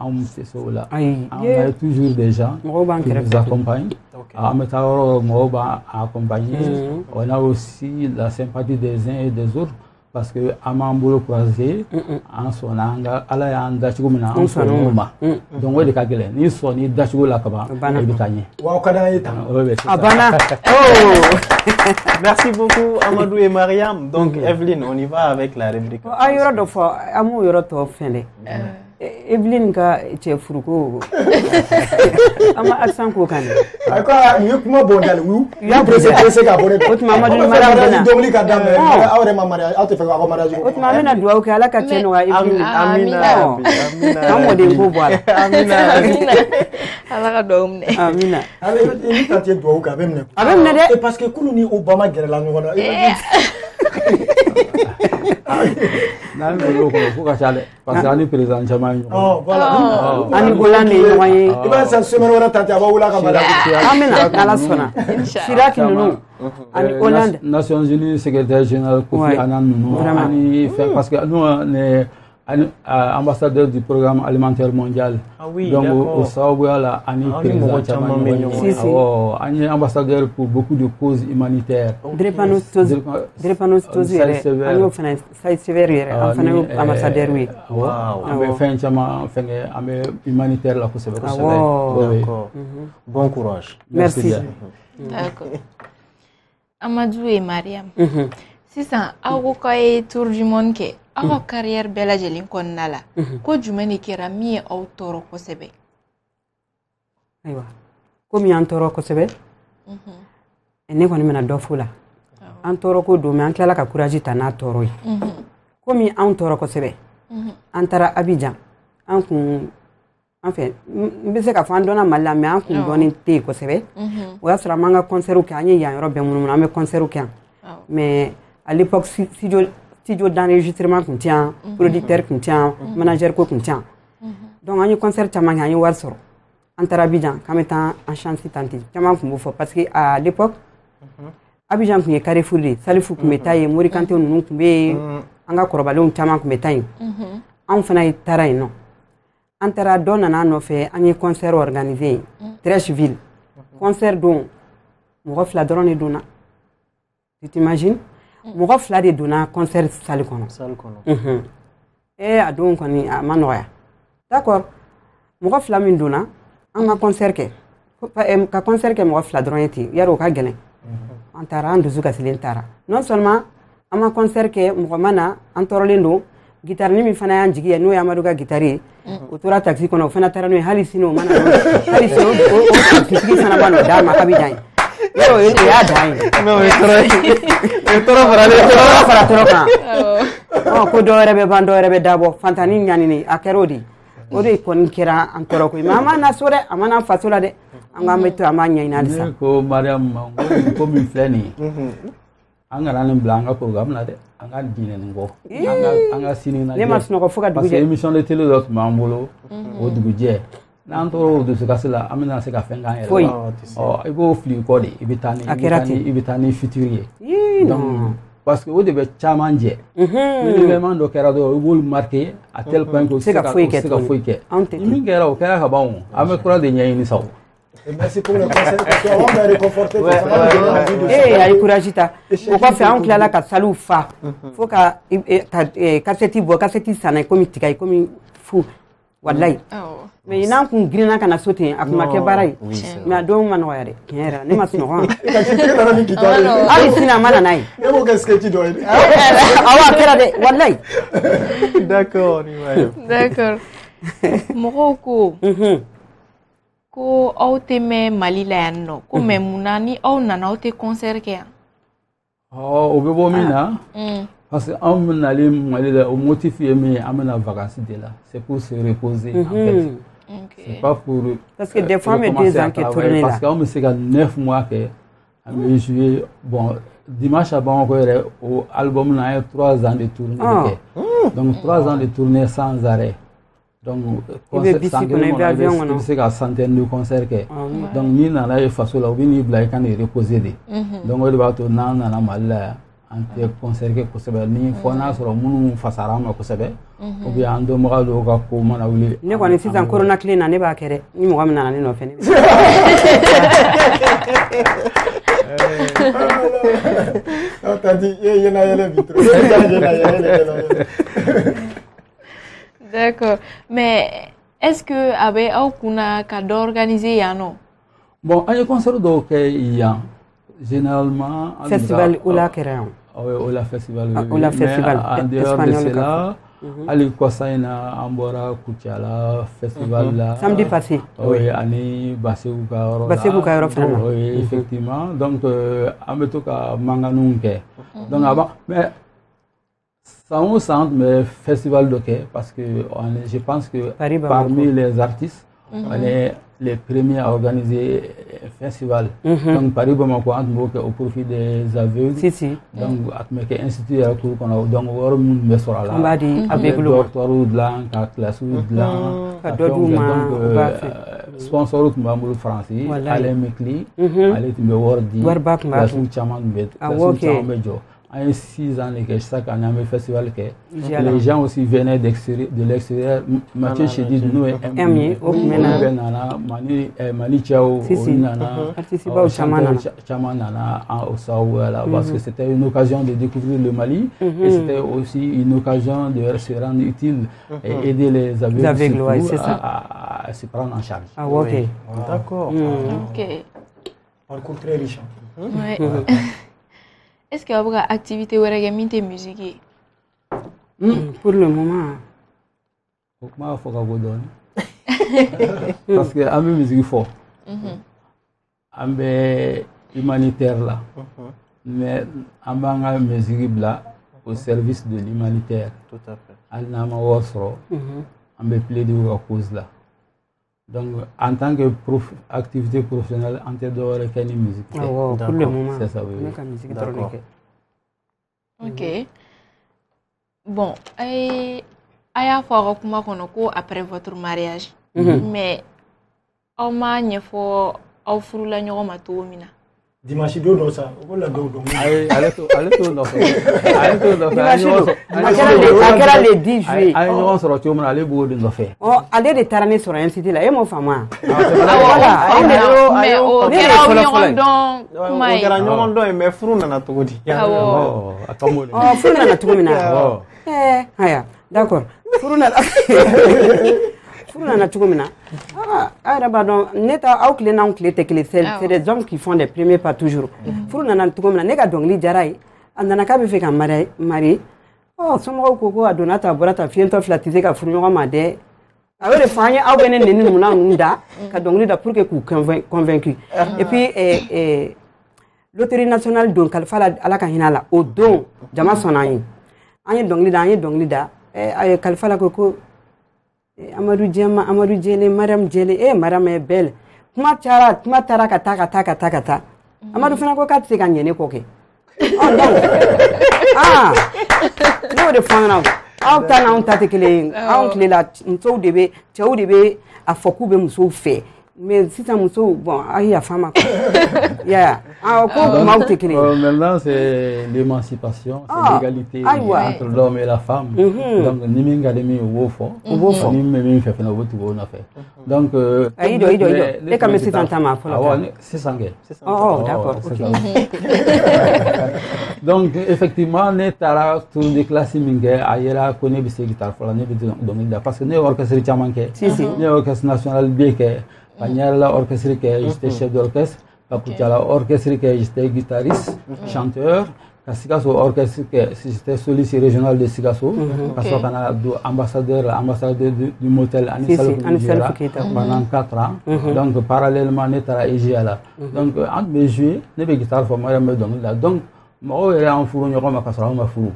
a toujours des gens qui nous accompagnent. À Metao Moba accompagné. On a aussi la sympathie des uns et des autres parce que à Mamboulou croisé en son anga à la anda chigumina en son noma. Donc ouais de kagele ni son ni dachigo la kaba et bitanye. Wa kana eta. Abana. Oh. Merci beaucoup Amadou et Mariam. Donc Evelyne, on y va avec la rubrique. Ah yoro do fo amu yoro to fende. Evelyne ka che furuko. Ama accent ko kan. Ay ko ni kuma bondal wu. Ya presse presse ka bone. Ot mama du Mariam. Dogli ka dame. Awre ma Mariam, awte fe ko mariage. Ot mama na duwa ko ala ka che no Evelyne. Amina. Amina. Amo de ko boala. Amina. Amina. Ala ka dom ne. Amina. Ale ni ka tie duwa ka bemne. Abemne de. Et parce que kulu ni Obama gere la ngona. Nan me ko ko ka chale parce que ani président Tchaman. Oh voilà. Ani golande noye. Iba sa semaine wala tante aba wala ka bala. Amina ala sona. Chirac nunu. Ani Hollande. Nations Unies secrétaire général Kofi Annan nunu. Ani fait parce que nous on est ambassadeur du programme alimentaire mondial. Ah oui, donc d'accord. au Saoua là, Ani président Tchaman. Si si. Ani ambassadeur pour beaucoup de causes humanitaires. Drepanostos Drepanostos yere. Ani fana sai sévère en fana ambassadeur oui. Wow. Ambe fin Tchaman fin ambe humanitaire là pour se faire. D'accord. Bon courage. Merci. D'accord. Amadou et Mariam. Sisan aw ko kay tour du monde ke aw carrière bela jelin konna la ko jumani kera mi aw toro ko sebe aywa ko mi an toro ko sebe mhm ne ko ni mena do fula an toro ko do me an kala ka courage ta na toro yi mhm ko mi an toro ko sebe mhm an tara Abidjan an kun en fait mbe se ka fa ndona malla me an kun doni te ko sebe mhm o ya sara manga concert ko anyi ya yoro be mun mun am concert ko mais à l'époque studio studio d'enregistrement qu'on tient producteur qu'on tient manager ko qu'on tient donc on y concert tama ngani war soro entre Abidjan comme étant en chance tanti tama ko fo parce que à l'époque Abidjan ko Carrefour de Salifou ko metaye mori kanté nunu ko be anga korobalon tama ko metaye on fana taray non entre donna na no fait on y concert organisé Trècheville concert don mo refla drone dona tu t'imagines mɔgɔ fila de donna concert salle kɔnɔ salle kɔnɔ mhm eh a don kɔni a ma nɔgɔya d'accord mɔgɔ fila min donna an ka concert kɛ ka concert kɛ mɔgɔ fila dɔrɔn ye ten yarɔ o ka gɛlɛn an taara an dusu kasilen taara non seulement an ma concert kɛ mɔgɔ ma na an tɔɔrɔlen don guitare ni min fana y'an jigi ye n'o ye Amadu ka guitare ye o tora taxi kɔnɔ o fana taara n'o ye hali sini o mana hali sini o taxitigi fana ma n'o d'a ma k'a bɛ jan ye yɔrɔ o y'a dan ye o ye tɔɔrɔ ye o ye tɔɔrɔ fara tɔɔrɔ fara tɔɔrɔ kan ko dɔ wɛrɛ bɛ ban dɔ wɛrɛ bɛ dabɔ fantani ɲanini a kɛra o de o de kɔni kɛra an tɔɔrɔ koyi mais an ma na so dɛ an ma na faso la dɛ an k'an bɛ to an b'a ɲɛɲini halisa ne ko Mariam ma ko min filɛ nin ye an kana nin bila an ka programme la dɛ an ka diinɛ nin kɔ an ka sini lajɛ ne ma sunɔgɔ fo ka dugu jɛ parce que émission de télé dɔ tun b'an bolo o dugujɛ n'an tora o dusukasi la an bɛna se ka fɛn k'an yɛrɛ la ɔ i b'o fili kɔ de i bɛ taa ni i bɛ taa ni futur ye donc parce que o de bɛ caman jɛ ni événement dɔ kɛra dɔrɔn i b'olu marqué à tel point que o tɛ se ka foyi kɛ ni min kɛra o kɛra ka ban o an bɛ kura de ɲɛɲini sa o. Merci pour le conseil parce qu'on va réconforter eh ay courage ta o ko fe an kilala ka salu fa fo ka cassette bo cassette sana comme tika comme fou wallahi mais ina kun grina kana sote akuma ke barai mais do man wayare kera ne mas no ali sina mana nai ne mo que sketch do awa kera de wallahi d'accord d'accord moko ko ko aw tɛ mɛn Mali la yan nɔ ko mais munna ni aw nana aw tɛ concert kɛ yan ɔ o bɛ bɔ min na parce que anw bɛ nalen Mali la o motif ye min ye an bɛna vacances de la c'est pour se reposer en fait c'est pas pour parce que des fois an bɛ deux ans kɛ tournée la parce que anw bɛ se ka neuf mois kɛ an bɛ jouer bon dimanche à Bamako yɛrɛ o album na an ye trois ans de tournée de kɛ donc trois ans de tournée sans arrêt. Donc, il y a une centaine de concerts. Donc, nous avons fait façon là, nous avons reposé. Donc, on va tout nan nan mal ante concert ke kosebe ni fona soro munu fasara ma kosebe ou bien ando mo do ka ko mana wuli ne ko ni sisan corona clean na ne ba kere ni mo gam na ne no fene on t'a dit il y en a yele vitro il y en a yele. D'accord. Mais est-ce que avec au kuna ka d'organiser yano? Bon, un concert do ke yan généralement festival ou la kéréon. Oui, ou la festival. Ou la festival. En dehors de cela, ali Kosaina Ambora Kuchala festival là. Samedi passé. Oui, ani Bassebou Kaoro. Bassebou Kaoro vraiment. Oui, effectivement. Donc ameto ka manganunke. Donc avant mais ça on sent mais festival de quai parce que on est, je pense que Paris, parmi les artistes mm-hmm. on est les premiers à organiser un festival. Mm-hmm. Donc Paris Bamako on au profit des aveugles. Si si. Donc avec institut à cours qu'on a donc on monde mais sur là. On va dire avec le docteur Oudlan, classe Oudlan. Donc sponsor au Mbamou français, Alain Mekli, Alain Timbewardi, classe Chaman Bet, classe Chaman en six ans que chaque année un festival que les gens aussi venaient d'extérieur de l'extérieur Mathieu Chédid nous amis au Menana Mani Mali Chao Nana participer au Chamana Chamana au Sao là parce que c'était une occasion de découvrir le Mali et c'était aussi une occasion de se rendre utile et aider les aveugles à se prendre en charge. Ah ok. D'accord. Ok. Parcours très riche. Ouais. Est-ce qu'il y a une activité où il y a une musique? Pour le moment. Pourquoi il faut que vous donne? Parce que la musique est forte. Elle est humanitaire là. Mais la musique là au service de l'humanitaire. Tout à fait. Elle n'a pas de plaider à cause là. Donc, en tant que prof, activité professionnelle, en tant que musique. Ah wow, pour le moment, c'est ça, oui. D'accord. Ok. Bon, il y a fois après votre mariage, mais au moins, il faut offrir la nuit. Dimanche do do sa o la do do ay ale to ale to no ale to no akera le dix juillet ay no soro to ale bo de no fe oh ale de tarane soro en cité la e mo fama voilà mais o kera union don kuma o kera union don mais furu nana to godi oh akamole oh furu nana to mina eh haya d'accord furu nana furu nana to mina ah ara ba don neta aw kle na kle te kle c'est des hommes qui font des premiers pas toujours furu nana to mina ne ka dongli jarai andana ka be fe ka mari mari oh somɔgɔw ko ko a donna ta a bɔra ta fiyɛntɔ fila tɛ se ka furu ɲɔgɔn ma dɛ a y'o de fɔ an ye aw bɛ ne neni ninnu ninnu da ka dɔnkili da pour que k'u convaincu et puis eh, eh, loterie nationale don kalifa la ala ka hinɛ la o don jama sɔnna an ye an ye dɔnkili da an ye dɔnkili da eh, kalifa la ko ko eh, Amadu Jɛma Amadu Jɛle Mariam Jɛle eh Mariam est belle kuma cayara kuma taara ka taa ka taa ka taa ka taa Amadu fana ko k'a tɛ se ka ɲɛ ne kɔ kɛ oh non ah n'o de fɔ an ɲɛna aw ta n'anw ta tɛ kelen ye anw tile la musow de bɛ cɛw de bɛ a fɔ k'u bɛ musow fɛ mais sisan musow bon a y yafa ma ya ah ko kumaw tɛ kelen ye. Maintenant c'est l'émancipation, c'est l'égalité entre l'homme et la femme. Donc ni min ka di min u b'o fɔ u b'o fɔ ni min bɛ min fɛ fana u bɛ tugu o nɔfɛ. Donc ayi dɔ i dɔ i dɔ e ka mɛ sisan ta ma fɔlɔ. Awɔ sisan kɛ. Oh d'accord ok. Donc effectivement ne taara tour de classe min kɛ a yera ko ne bɛ se guitare fɔlɔ ne bɛ dɔnkili da parce que ne ye orchestre caman kɛ. Ne ye orchestre national B kɛ. Panyala orchestre que j'étais chef d'orchestre, Papuchala orchestre que j'étais guitariste, chanteur, Kasikaso orchestre que j'étais soliste régional de Sikaso, parce qu'on a ambassadeur, ambassadeur du motel Anisal pendant quatre ans. Donc parallèlement n'était à Ejiala. Donc entre mes jouets, ne be guitare pour moi me donner là. Donc mɔgɔw yɛrɛ an furu ɲɔgɔn ma ka sɔrɔ an ma furu.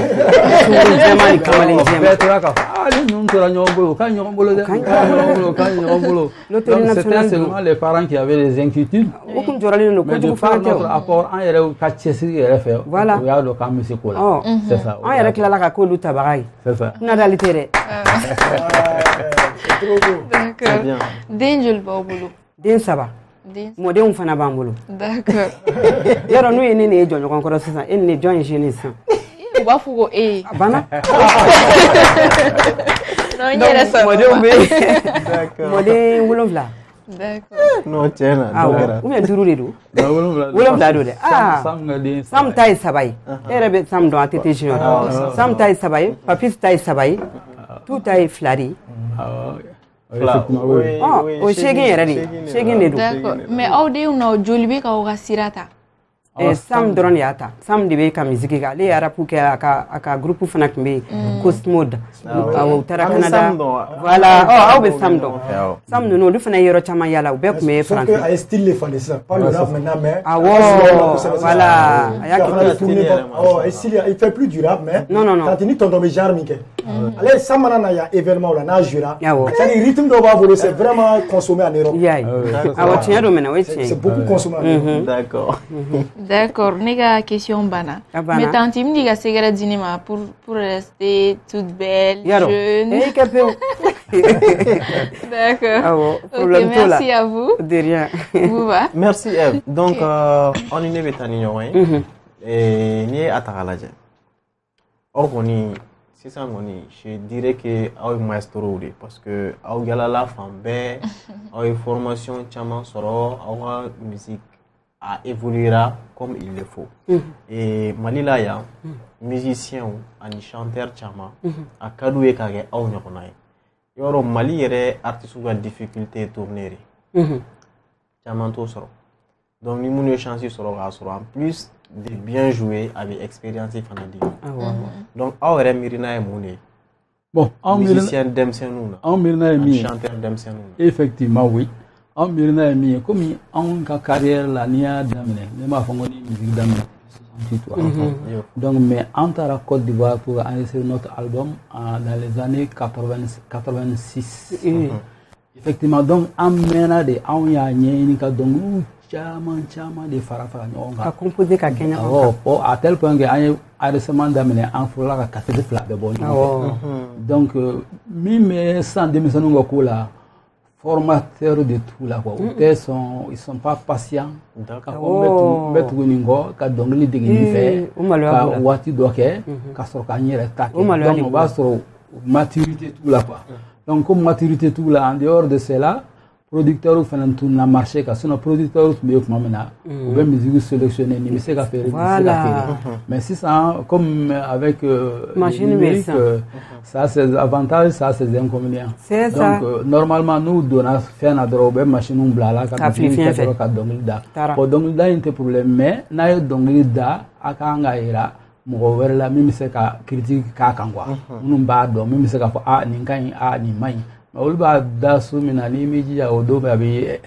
Bɛɛ tora ka fɔ ah ni ninnu tora ɲɔgɔn bolo u ka ɲɔgɔn bolo dɛ u ka ɲɔgɔn bolo u ka ɲɔgɔn bolo. Donc c'était seulement les parents qui avaient des inquiétudes. O kun jɔrɔlen don kojugu fana tɛ o. Mais de par notre apport an yɛrɛ ka cɛsiri yɛrɛ fɛ. Voilà u y'a dɔn k'an bɛ se ko la. C'est ça. An yɛrɛ tilala ka k'olu tabaga ye. C'est ça. Nadali tɛ dɛ. D'accord. Den joli b'aw bolo? Den saba. Mɔdenw fana b'an bolo. D'accord. Yɔrɔ n'u ye ne ni e jɔ ɲɔgɔn kɔrɔ sisan e ni ne jɔn ye jeune sisan. U b'a fɔ ko e. A banna. Non n yɛrɛ sɔrɔ. Mɔdenw bɛ yen. Mɔden wolonwula. D'accord. Non tiɲɛ na. Awɔ ou bien duuru de don. Wolonwula don dɛ. Ah Sam ta ye saba ye. E yɛrɛ bɛ Sam dɔn a tɛ tɛ junior. Sam ta ye saba ye Papis ta ye saba ye Tu ta ye fila de ye. O seegin yɛrɛ de seegin de don. D'accord mais aw denw na joli bɛ k'aw ka sira ta? Sam dɔrɔn de y'a ta Sam de bɛ ka musique kɛ ale ye arapu kɛ a ka a ka groupe fana tun bɛ yen Cosmode u taara Canada voilà aw bɛ Sam dɔn Sam ninnu olu fana ye yɔrɔ caman yala u bɛɛ tun bɛ France. A ye style de falen sisan pas le rap maintenant mais. Awɔ voilà a y'a kɛ tourner awɔ style il fait plus du rap mais. non non non quand ni tonton bɛ genre min kɛ. ale Sam mana na yan événement la n'a jouera. Awɔ c'est-à-dire rythme dɔ b'a bolo c'est vraiment consommé en Europe. i y'a ye awɔ tiɲɛ don maintenant o ye tiɲɛ ye. c'est beaucoup consommé en Europe. D'accord. D'accord, ne ka question banna. Mais tante me dit ka segera di ne ma pour pour rester toute belle, jeune. Eh capé. D'accord. Ok, merci à vous. De rien. Vous va? Merci Eve. Donc euh, on est né tani ɲɔgɔn ye. Et ni a ta k'a lajɛ. Or kɔni sisan kɔni je dirais que aw ye maestro de parce que aw yalala fan bɛɛ aw ye formation caman sɔrɔ aw ka musique a évoluera comme il le faut. Mm-hmm. Et Malila ya mm-hmm. musicien ani chanteur chama mm-hmm. a kadu ye ka kɛ aw ɲɔgɔnna ye. Yɔrɔ Mali yɛrɛ artiste ka difficulté tourner. Mhm. Caman t'o sɔrɔ. Donc ni mun ye chance sɔrɔ k'a sɔrɔ en plus de bien jouer avec expérience fana di. Ah ouais. Donc aw yɛrɛ mirina ye mun ye? Bon, en musicien denmisɛnninw na. En mirina ye min? Chanteur denmisɛnninw. Effectivement oui. En mirina ye min ye komi anw ka carrière la n'i y'a daminɛ ne m'a fɔ n ko ni musique daminɛ soixante-huit donc mais an taara Côte d'Ivoire pour enregistrer notre album en, dans les années quatre-vingt-six. Mm-hmm. Effectivement donc an mɛnna de anw y'a ɲɛɲini ka dɔnkiliw caman caman de fara fara ɲɔgɔn kan. Ka composer ka kɛ ɲɔgɔn kan. Awɔ fɔ à tel point que an ye enregistrement daminɛ an fɔlɔla ka cassette fila bɛɛ bɔ ɲɔgɔn fɛ. Donc min bɛ sisan denmisɛnninw ka ko la formateurs de tout là quoi. Mm-hmm. Ils sont ils sont pas patients. D'accord. Bɛ tugu nin kɔ ka dɔnkili dege nin fɛ ka waati dɔ kɛ ka sɔrɔ k'an yɛrɛ ta kɛ. Donc o b'a sɔrɔ maturité tout là quoi. Donc comme maturité tout là en dehors de cela producteurs fana tun na marché ka sinon producteurs tun bɛ kuma min na u bɛ musique sélectionner ni bɛ se ka feere ni bɛ se ka feere mais sisan comme avec euh, machine numérique euh, ça a ses avantages ça a ses inconvénients. C'est donc ça. euh, normalement nous donna fɛn na dɔrɔn u bɛ machine bila la ka dɔnkili kɛ dɔrɔn ka dɔnkili da bon dɔnkili da in tɛ problème mais n'a ye dɔnkili da a kan ka yira mɔgɔ wɛrɛ la min bɛ se ka critique k'a kan quoi minnu b'a dɔn min bɛ se ka fɔ ah nin ka ɲi ah nin man ɲi mais olu b'a da so min na n'i m'i jija o don bɛɛ a bɛ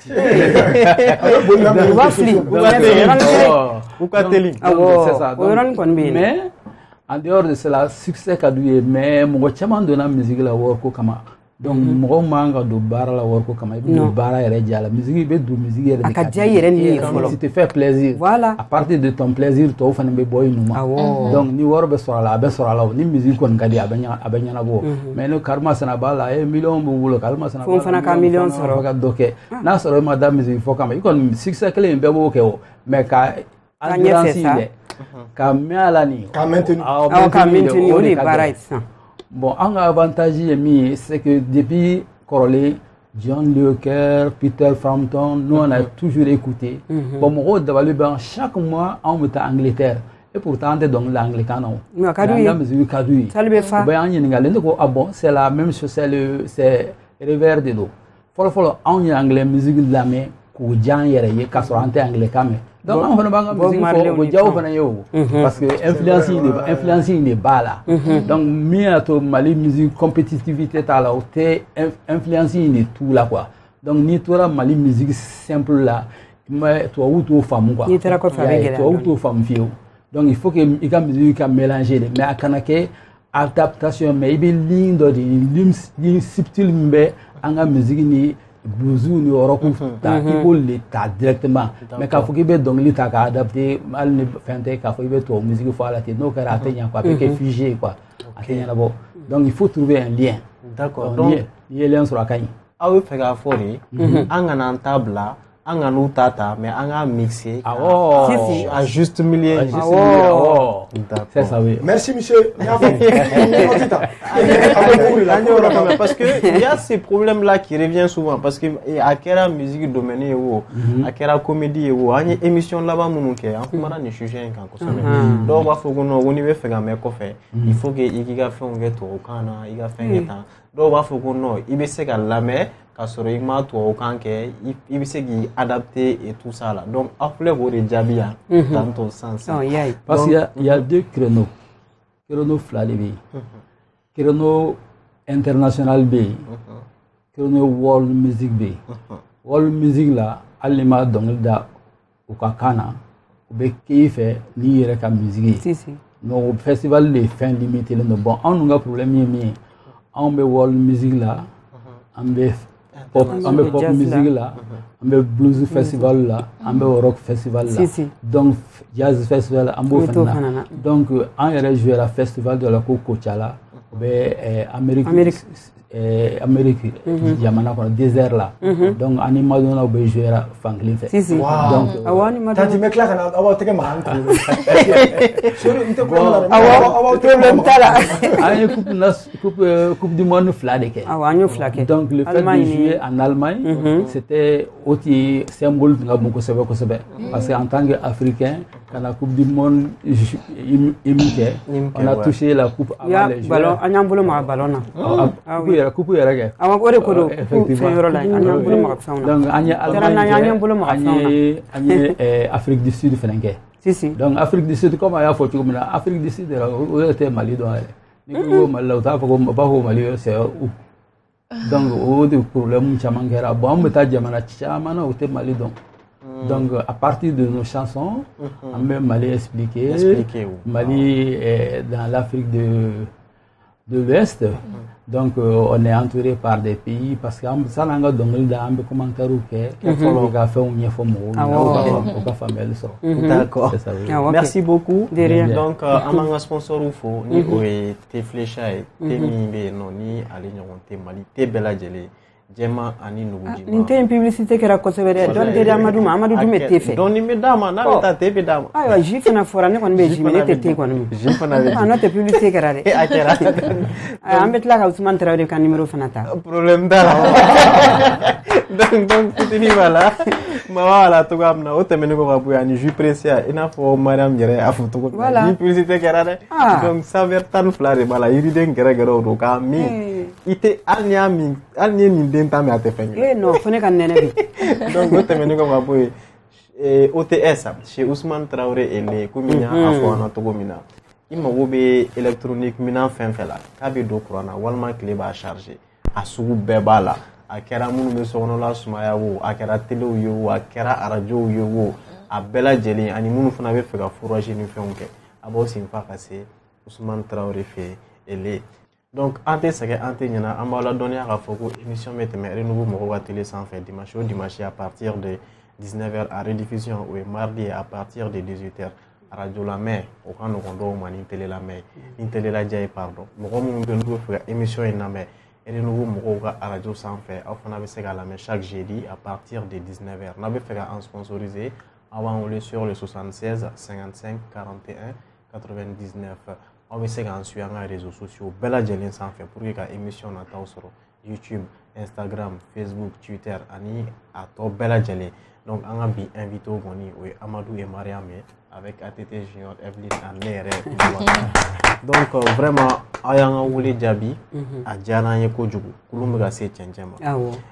u b'a fili u ka teli c'est ça o yɔrɔnin kɔni bɛ yen mais en dehors de cela succès ka d'u ye mais mɔgɔ caman donna musique la wariko kama donc mɔgɔ man ka don baara la wariko kama i bɛ don baara yɛrɛ diya la musique i bɛ don musique yɛrɛ de ka diya i yɛrɛ ni ye fɔlɔ si te fait plaisir voilà à partir de ton plaisir tɔw fana bɛ bɔ i nu ma donc ni wari bɛ sɔrɔ a la a bɛ sɔrɔ a la ni musique kɔni ka di a bɛ a bɛ ɲɛnabɔ mais ni karima sɛnɛ b'a la e miliyɔn b'u bolo karima sɛnɛ b'a la fo fana ka miliyɔn sɔrɔ ka dɔ kɛ n'a sɔrɔ e ma da musique fɔ kama i kɔni succès kelen in bɛɛ b'o kɛ o mais ka endurance dɛ ka mɛn a la nin ka maintenir awɔ ka maintenir o de ye baara ye sisan bon an ka avantage ye min ye c'est que depuis kɔrɔlen John Leclerc, Peter Frampton, nous on a toujours écouté. Bon, mon dabali ben chaque mois on met en Angleterre et pourtant on est dans l'anglican non. Mais kadui. La musique kadui. Ça le fait. Ben on y n'galé donc ah bon c'est la même chose c'est le c'est revers de l'eau. Follow follow on y anglais musique de la main ku jan yere ye ka so ante anglican mais donc on va banga musique fo go jaw fana yo parce que influence ni influence ni ba là. Donc mi ato mali musique compétitivité ta là te influence ni tout là quoi. Donc ni toi mali musique simple là mais toi ou toi femme quoi. Ni tera ko fa be toi ou toi femme fio. Donc il faut que il ka musique ka mélanger mais akana ke adaptation mais il be ligne de ligne subtil mbe anga musique ni blues ni oroku ta ibo le ta directement mais ka fo ki be donc li ta ka adapter mal ni fente ka fo be to musique fo ala te no ka rate nya quoi que figé quoi atenya la bo donc il faut trouver un lien d'accord donc il y a lien sur la cagne ah oui fait ka fo ni anga na table anga nu tata mais anga mixer ah oh si si à juste milieu juste milieu oh c'est ça oui merci monsieur parce que il y a ces problèmes là qui reviennent souvent parce que à quelle musique domaine ou à quelle comédie ou à une émission là-bas mon ke en kumara ni sujet kan ko sone donc ba fo gono woni be fega me ko fe il faut que ikiga fe on geto kana iga fe ngeta donc ba fo gono ibe se ka lame ka soro ima to o kan ke ibe se gi adapter et tout ça là donc après vous de jabia dans ton sens parce qu'il y a il y a deux créneaux créneau flalibi créneau international B créneau world music B world music là alima donc da o ka kana o be kife ni yere ka musique si si no festival les fins limité le bon on nga problème mi on be world music là on be pop on be pop music là on be blues festival là on be rock festival là donc jazz festival on be fana donc on yere jouer la festival de la Coachella o be Amérique Amérique jamana ko désert là donc animal on be jouer la franklin fait donc awani ma tati me claque na awa teke ma anko sori inte ko awa awa problème tala ay coupe nas coupe coupe du monde flade ke awani flake donc le fait de jouer en Allemagne c'était aussi symbole nga beaucoup sebe ko sebe parce que en tant qu'Africain quand la coupe du monde imité on a touché la coupe avant les ballon anyam bolo ma ballon na ah oui la coupe era ke awa ko re ko do effectivement anyam bolo ma fauna donc anya Allemagne anyam bolo ma fauna anya Afrique du Sud fenenke si si donc Afrique du Sud comme ya fo comme Afrique du Sud o était Mali do ale ni ko Mali ta ko ba ko Mali c'est où donc o de problème chaman kera bon meta jamana chamana o te Mali donc donc à partir de nos chansons on même Mali expliquer Mali est dans l'Afrique de de l'Ouest donc euh, on est entouré par des pays parce que ça nanga dongol da ambe commentaire ou que faut ga fait on y faut mo on va famille ça d'accord merci beaucoup donc amanga sponsor ou faut ni o te flécha et te mimbe non ni ali nyon te Mali te bela jele jema ani nuguji ni te publicité kera ko severe don de Amadou Amadou Dume te fait don ni me dama na ta te be dama ayo jifa na fora ne kon be jimine te te kon jifa na be ana te publicité kera de e akera ambet la ka Ousmane Traoré kan numéro fanata problème da donc donc fitini wala ma wala to gamna o temene ko babu yani ju précia ina fo madame yere afu to ko ni publicité kera de donc ça ver tan flare bala yiri den gere gere do ka mi ite alnya mi alnya mi den ta mi ate fengi eh non fone kan nene bi donc o temene ko babu e O T S chez Ousmane Traoré et les Kouminia afo na to gomina il mago bɛ électronique minɛn fɛn fɛn la k'a bɛ don courant na walima tile b'a charger a sugu bɛɛ b'a la a kɛra minnu bɛ sokɔnɔla sumaya wo a kɛra telew ye wo a kɛra arajow ye wo a bɛɛ lajɛlen ani minnu fana bɛ fɛ ka fourage ni fɛnw kɛ a b'aw sen fa ka se Ousmane Traoré fɛ ele donc an tɛ sɛgɛn an tɛ ɲinɛ an b'aw ladɔnniya k'a fɔ ko émission bɛ tɛmɛ Renouveau mɔgɔw ka télé sanfɛ dimanche au dimanche à partir de dix-neuf heures à rediffusion o ye mardi à partir de dix-huit heures radio lamɛn o ka nɔgɔn dɔw ma ni télé lamɛn ni télé lajɛ ye pardon mɔgɔ minnu bɛ n'u bɛ fɛ ka émission in lamɛn Renouveau mɔgɔw ka radio sanfɛ aw fana bɛ se k'a lamɛn chaque jeudi à partir de dix-neuf heures n'a bɛ fɛ ka an sponsoriser aw b'an wele sur le soixante-seize cinquante-cinq quarante et un quatre-vingt-dix-neuf aw bɛ se k'an suit an ka réseaux sociaux bɛɛ lajɛlen sanfɛ pour que ka émission nataw sɔrɔ YouTube Instagram Facebook Twitter ani a tɔ bɛɛ lajɛlen donc an ka bi invité kɔni o ye Amadou et Mariam ye avec A T T Junior Evelyne ani ne yɛrɛ donc euh, vraiment aw y'an ka wele jaabi a diyara an ye kojugu kulun bɛ ka se cɛncɛn ma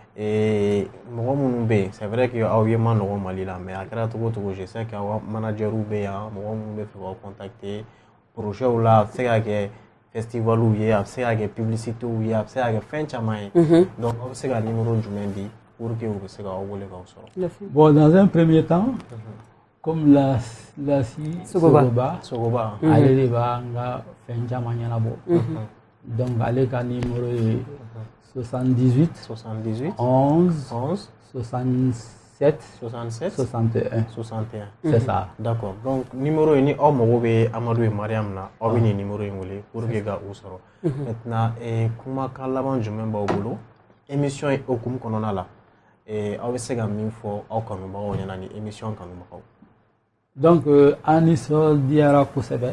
et mɔgɔ minnu bɛ yen c'est vrai que aw ye ma nɔgɔ Mali la mais a kɛra cogo cogo je sais que aw managerw bɛ yan mɔgɔ minnu bɛ fɛ k'aw contacter projets la a bɛ se ka kɛ festivaliw ye a bɛ se ka kɛ publicitéw ye a bɛ se ka kɛ fɛn caman ye donc aw bɛ se ka numéro jumɛn di pour que u bɛ se k'aw wele k'aw sɔrɔ. Bon, dans un premier temps, comme la la si Sogoba, Sogoba, ale de b'a nga fɛn caman ɲɛnabɔ. Donc ale ka numéro ye soixante-dix-huit, soixante-dix-huit, onze, onze, soixante-sept, soixante-sept, soixante et un. soixante et un. C'est ça. D'accord. Donc numéro yi ni aw mago bɛ Amadou et Mariam na aw bɛ nin numéro in wele pour que ka u sɔrɔ. Maintenant kumakan laban jumɛn b'aw bolo émission in hokumu kɔnɔna la aw bɛ se ka min fɔ aw kanubagaw ɲɛna ni émission kanubagaw. Donc an nisɔndiyara kosɛbɛ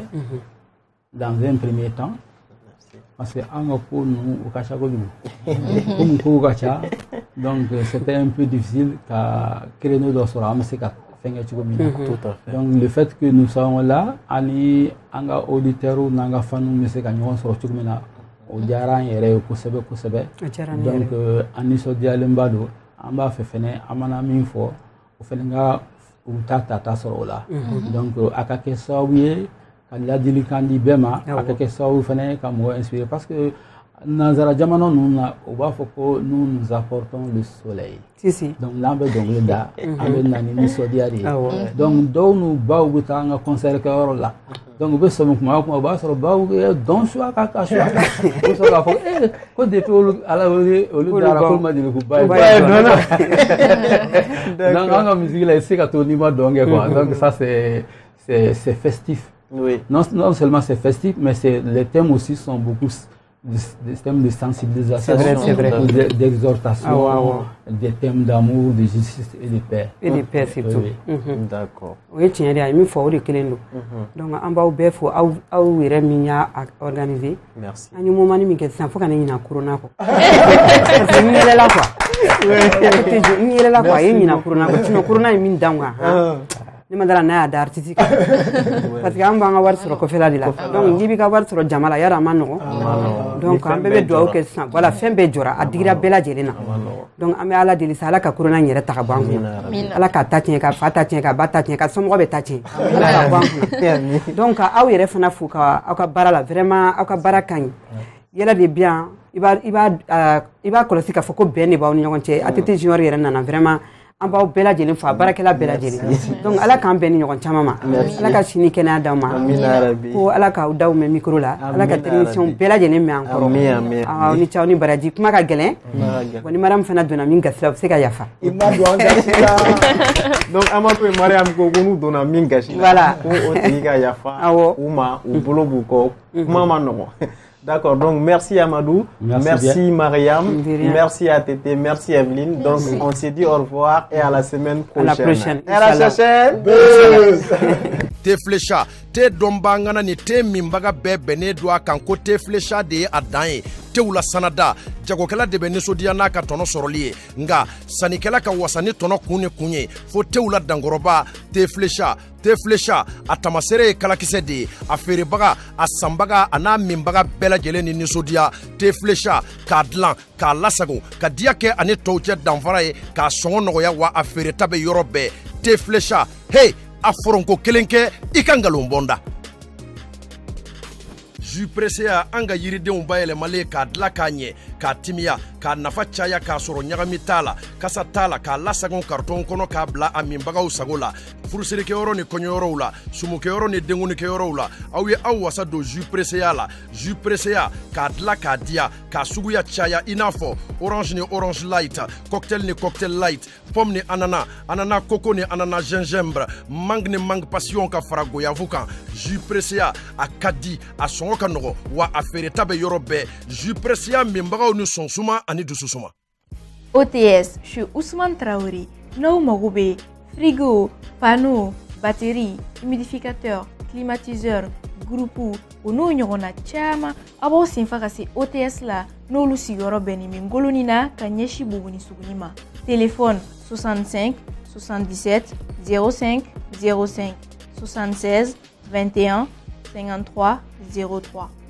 dans un premier temps. Parce que an ka ko ninnu o ka ca kojugu komi kow ka ca donc c'était un peu difficile ka créneau dɔ sɔrɔ an bɛ se ka fɛn kɛ cogo min na donc le fait que nous soyons là ani an ka auditeurs n'an ka fans bɛ se ka ɲɔgɔn sɔrɔ cogo min na o diyara an yɛrɛ ye kosɛbɛ kosɛbɛ donc an nisɔndiyalenba don an b'a fɛ fɛnɛ an mana min fɔ o fɛnɛ ka u ta tata sɔrɔ o la donc a ka kɛ sababu ye ka ladilikan di bɛɛ ma a ka kɛ sababu fɛnɛ ka mɔgɔ inspirer parce que nanzara jamana ninnu na o b'a fɔ ko nous nous apportons le soleil si si donc n'an bɛ dɔnkili da an bɛ na ni nisɔndiya de ye donc dɔw n'u baw bɛ taa an ka concert kɛyɔrɔ la donc u bɛ sɔmi kuma o kuma o b'a sɔrɔ baw ye dɔn su a kan ka su a kan u bɛ sɔrɔ k'a fɔ ee ko depuis olu ala olu olu dara k'olu ma deli k'u ba ye dɔn na donc an ka musique la i tɛ se ka to n'i ma dɔn kɛ quoi donc ça c'est c'est c'est festif. Oui. Non, non seulement c'est festif, mais c'est, les thèmes aussi sont beaucoup des, des thèmes de sensibilisation, c'est vrai, c'est vrai. d'exhortation, ah, ouais, ouais. Des thèmes d'amour, de justice et de paix. Et de paix surtout. Oui. Mm-hmm. D'accord. Oui, tiens, il y a une fois où les clés. Donc, on va au bef ou à où il y a organisé. Merci. Un moment, il y a un faut qu'on ait une corona. Parce qu'il est là quoi. Il est là quoi. Il y a une corona. Sinon, corona est mis dans là. Ni madara na da artistique parce que an b'an ka wari sɔrɔ kɔfɛla de la donc n'i b'i ka wari sɔrɔ jama la yara a ma nɔgɔn donc an bɛɛ bɛ dugawu kɛ sisan voilà fɛn bɛɛ jɔra a digira bɛɛ lajɛlen na donc an bɛ ala deli sa ala ka corona in yɛrɛ ta ka bɔ an kun ala ka ta tiɲɛ ka fa ta tiɲɛ ka ba ta tiɲɛ ka somɔgɔ bɛ ta tiɲɛ ala ka bɔ an kun donc aw yɛrɛ fana fo ka aw ka baara la vraiment aw ka baara ka ɲi yɛlɛ de bi yan i b'a i b'a i b'a kɔlɔsi k'a fɔ ko bɛn de b'aw ni ɲɔgɔn cɛ A T T Junior yɛrɛ nana vraiment an b'aw bɛɛ lajɛlen fo a baarakɛla bɛɛ lajɛlen donc ala k'an bɛn ni ɲɔgɔn caman ma ala ka sini kɛnɛya d'aw ma ko ala k'aw daw mɛn micro la ala ka technicien bɛɛ lajɛlen mɛn an kɔrɔ aw ni caw ni baraji kuma ka gɛlɛn wa ni Mariam fana donna min gasi la u bɛ se ka yafa donc Amadou et Mariam ko ko n'u donna min gasi la voilà ko o tigi ka yafa u ma u bolo b'u kɔ kuma ma nɔgɔn. D'accord, donc merci Amadou, merci, merci Mariam, merci A T T, merci Evelyne. Donc merci. On s'est dit au revoir et à la semaine prochaine. À la prochaine. À la prochaine. Te flecha, te dombangana ni te mimbaga bɛɛ bɛnnen don a kan ko te flecha de ye a dan ye. Tew la sanada jagokɛla de bɛ nisɔndiya n'a ka tɔnɔ sɔrɔli ye nka sannikɛla ka wasa ni tɔnɔ kun ni kun ye fo tew la dankɔrɔba te flecha te flecha a tamasere ye kalakisɛ de ye a feerebaga a sanbaga a n'a minbaga bɛɛ lajɛlen ni nisɔndiya te flecha k'a dilan k'a lasago ka diya kɛ ani tɔw cɛ danfara ye k'a sɔngɔ nɔgɔya wa a feereta bɛ yɔrɔ bɛɛ te flecha hey a foronko kelen kɛ i ka ngalon bɔnda. jus pressé ya an ka yiridenw bayɛlɛmalen k'a dila k'a ɲɛ k'a timiya k'a nafa caya k'a sɔrɔ ɲagami t'a la kasa t'a la k'a lasagon karton kɔnɔ k'a bila a minbagaw sago la furusirikɛyɔrɔ ni kɔɲɔyɔrɔw la sumukɛyɔrɔ ni denkunikɛyɔrɔw la aw ye aw wasa don jus pressé ya la jus pressé ya k'a dila k'a diya k'a suguya caya i n'a fɔ orange ni orange light cocktail ni cocktail light pomme ni anana anana coco ni anana gingembre mangue ni mangue passion ka fara goyavu kan jus pressé ya a ka di a sɔngɔ ka nɔgɔ wa a feereta bɛ yɔrɔ bɛɛ jus pressé ya minbagaw ni sɔnsuma ani dususuma. O T S chez Ousmane Traoré n'aw mago bɛ frigo panneau batterie humidificateur climatiseur groupe o n'o ɲɔgɔnna caman a b'aw senfa ka se O T S la n'olu sigiyɔrɔ bɛnnen bɛ ngoloni na ka ɲɛsin Buguni Suguni ma. Téléphone soixante-cinq soixante-dix-sept zéro cinq zéro cinq soixante-seize vingt et un cinquante-trois zéro trois.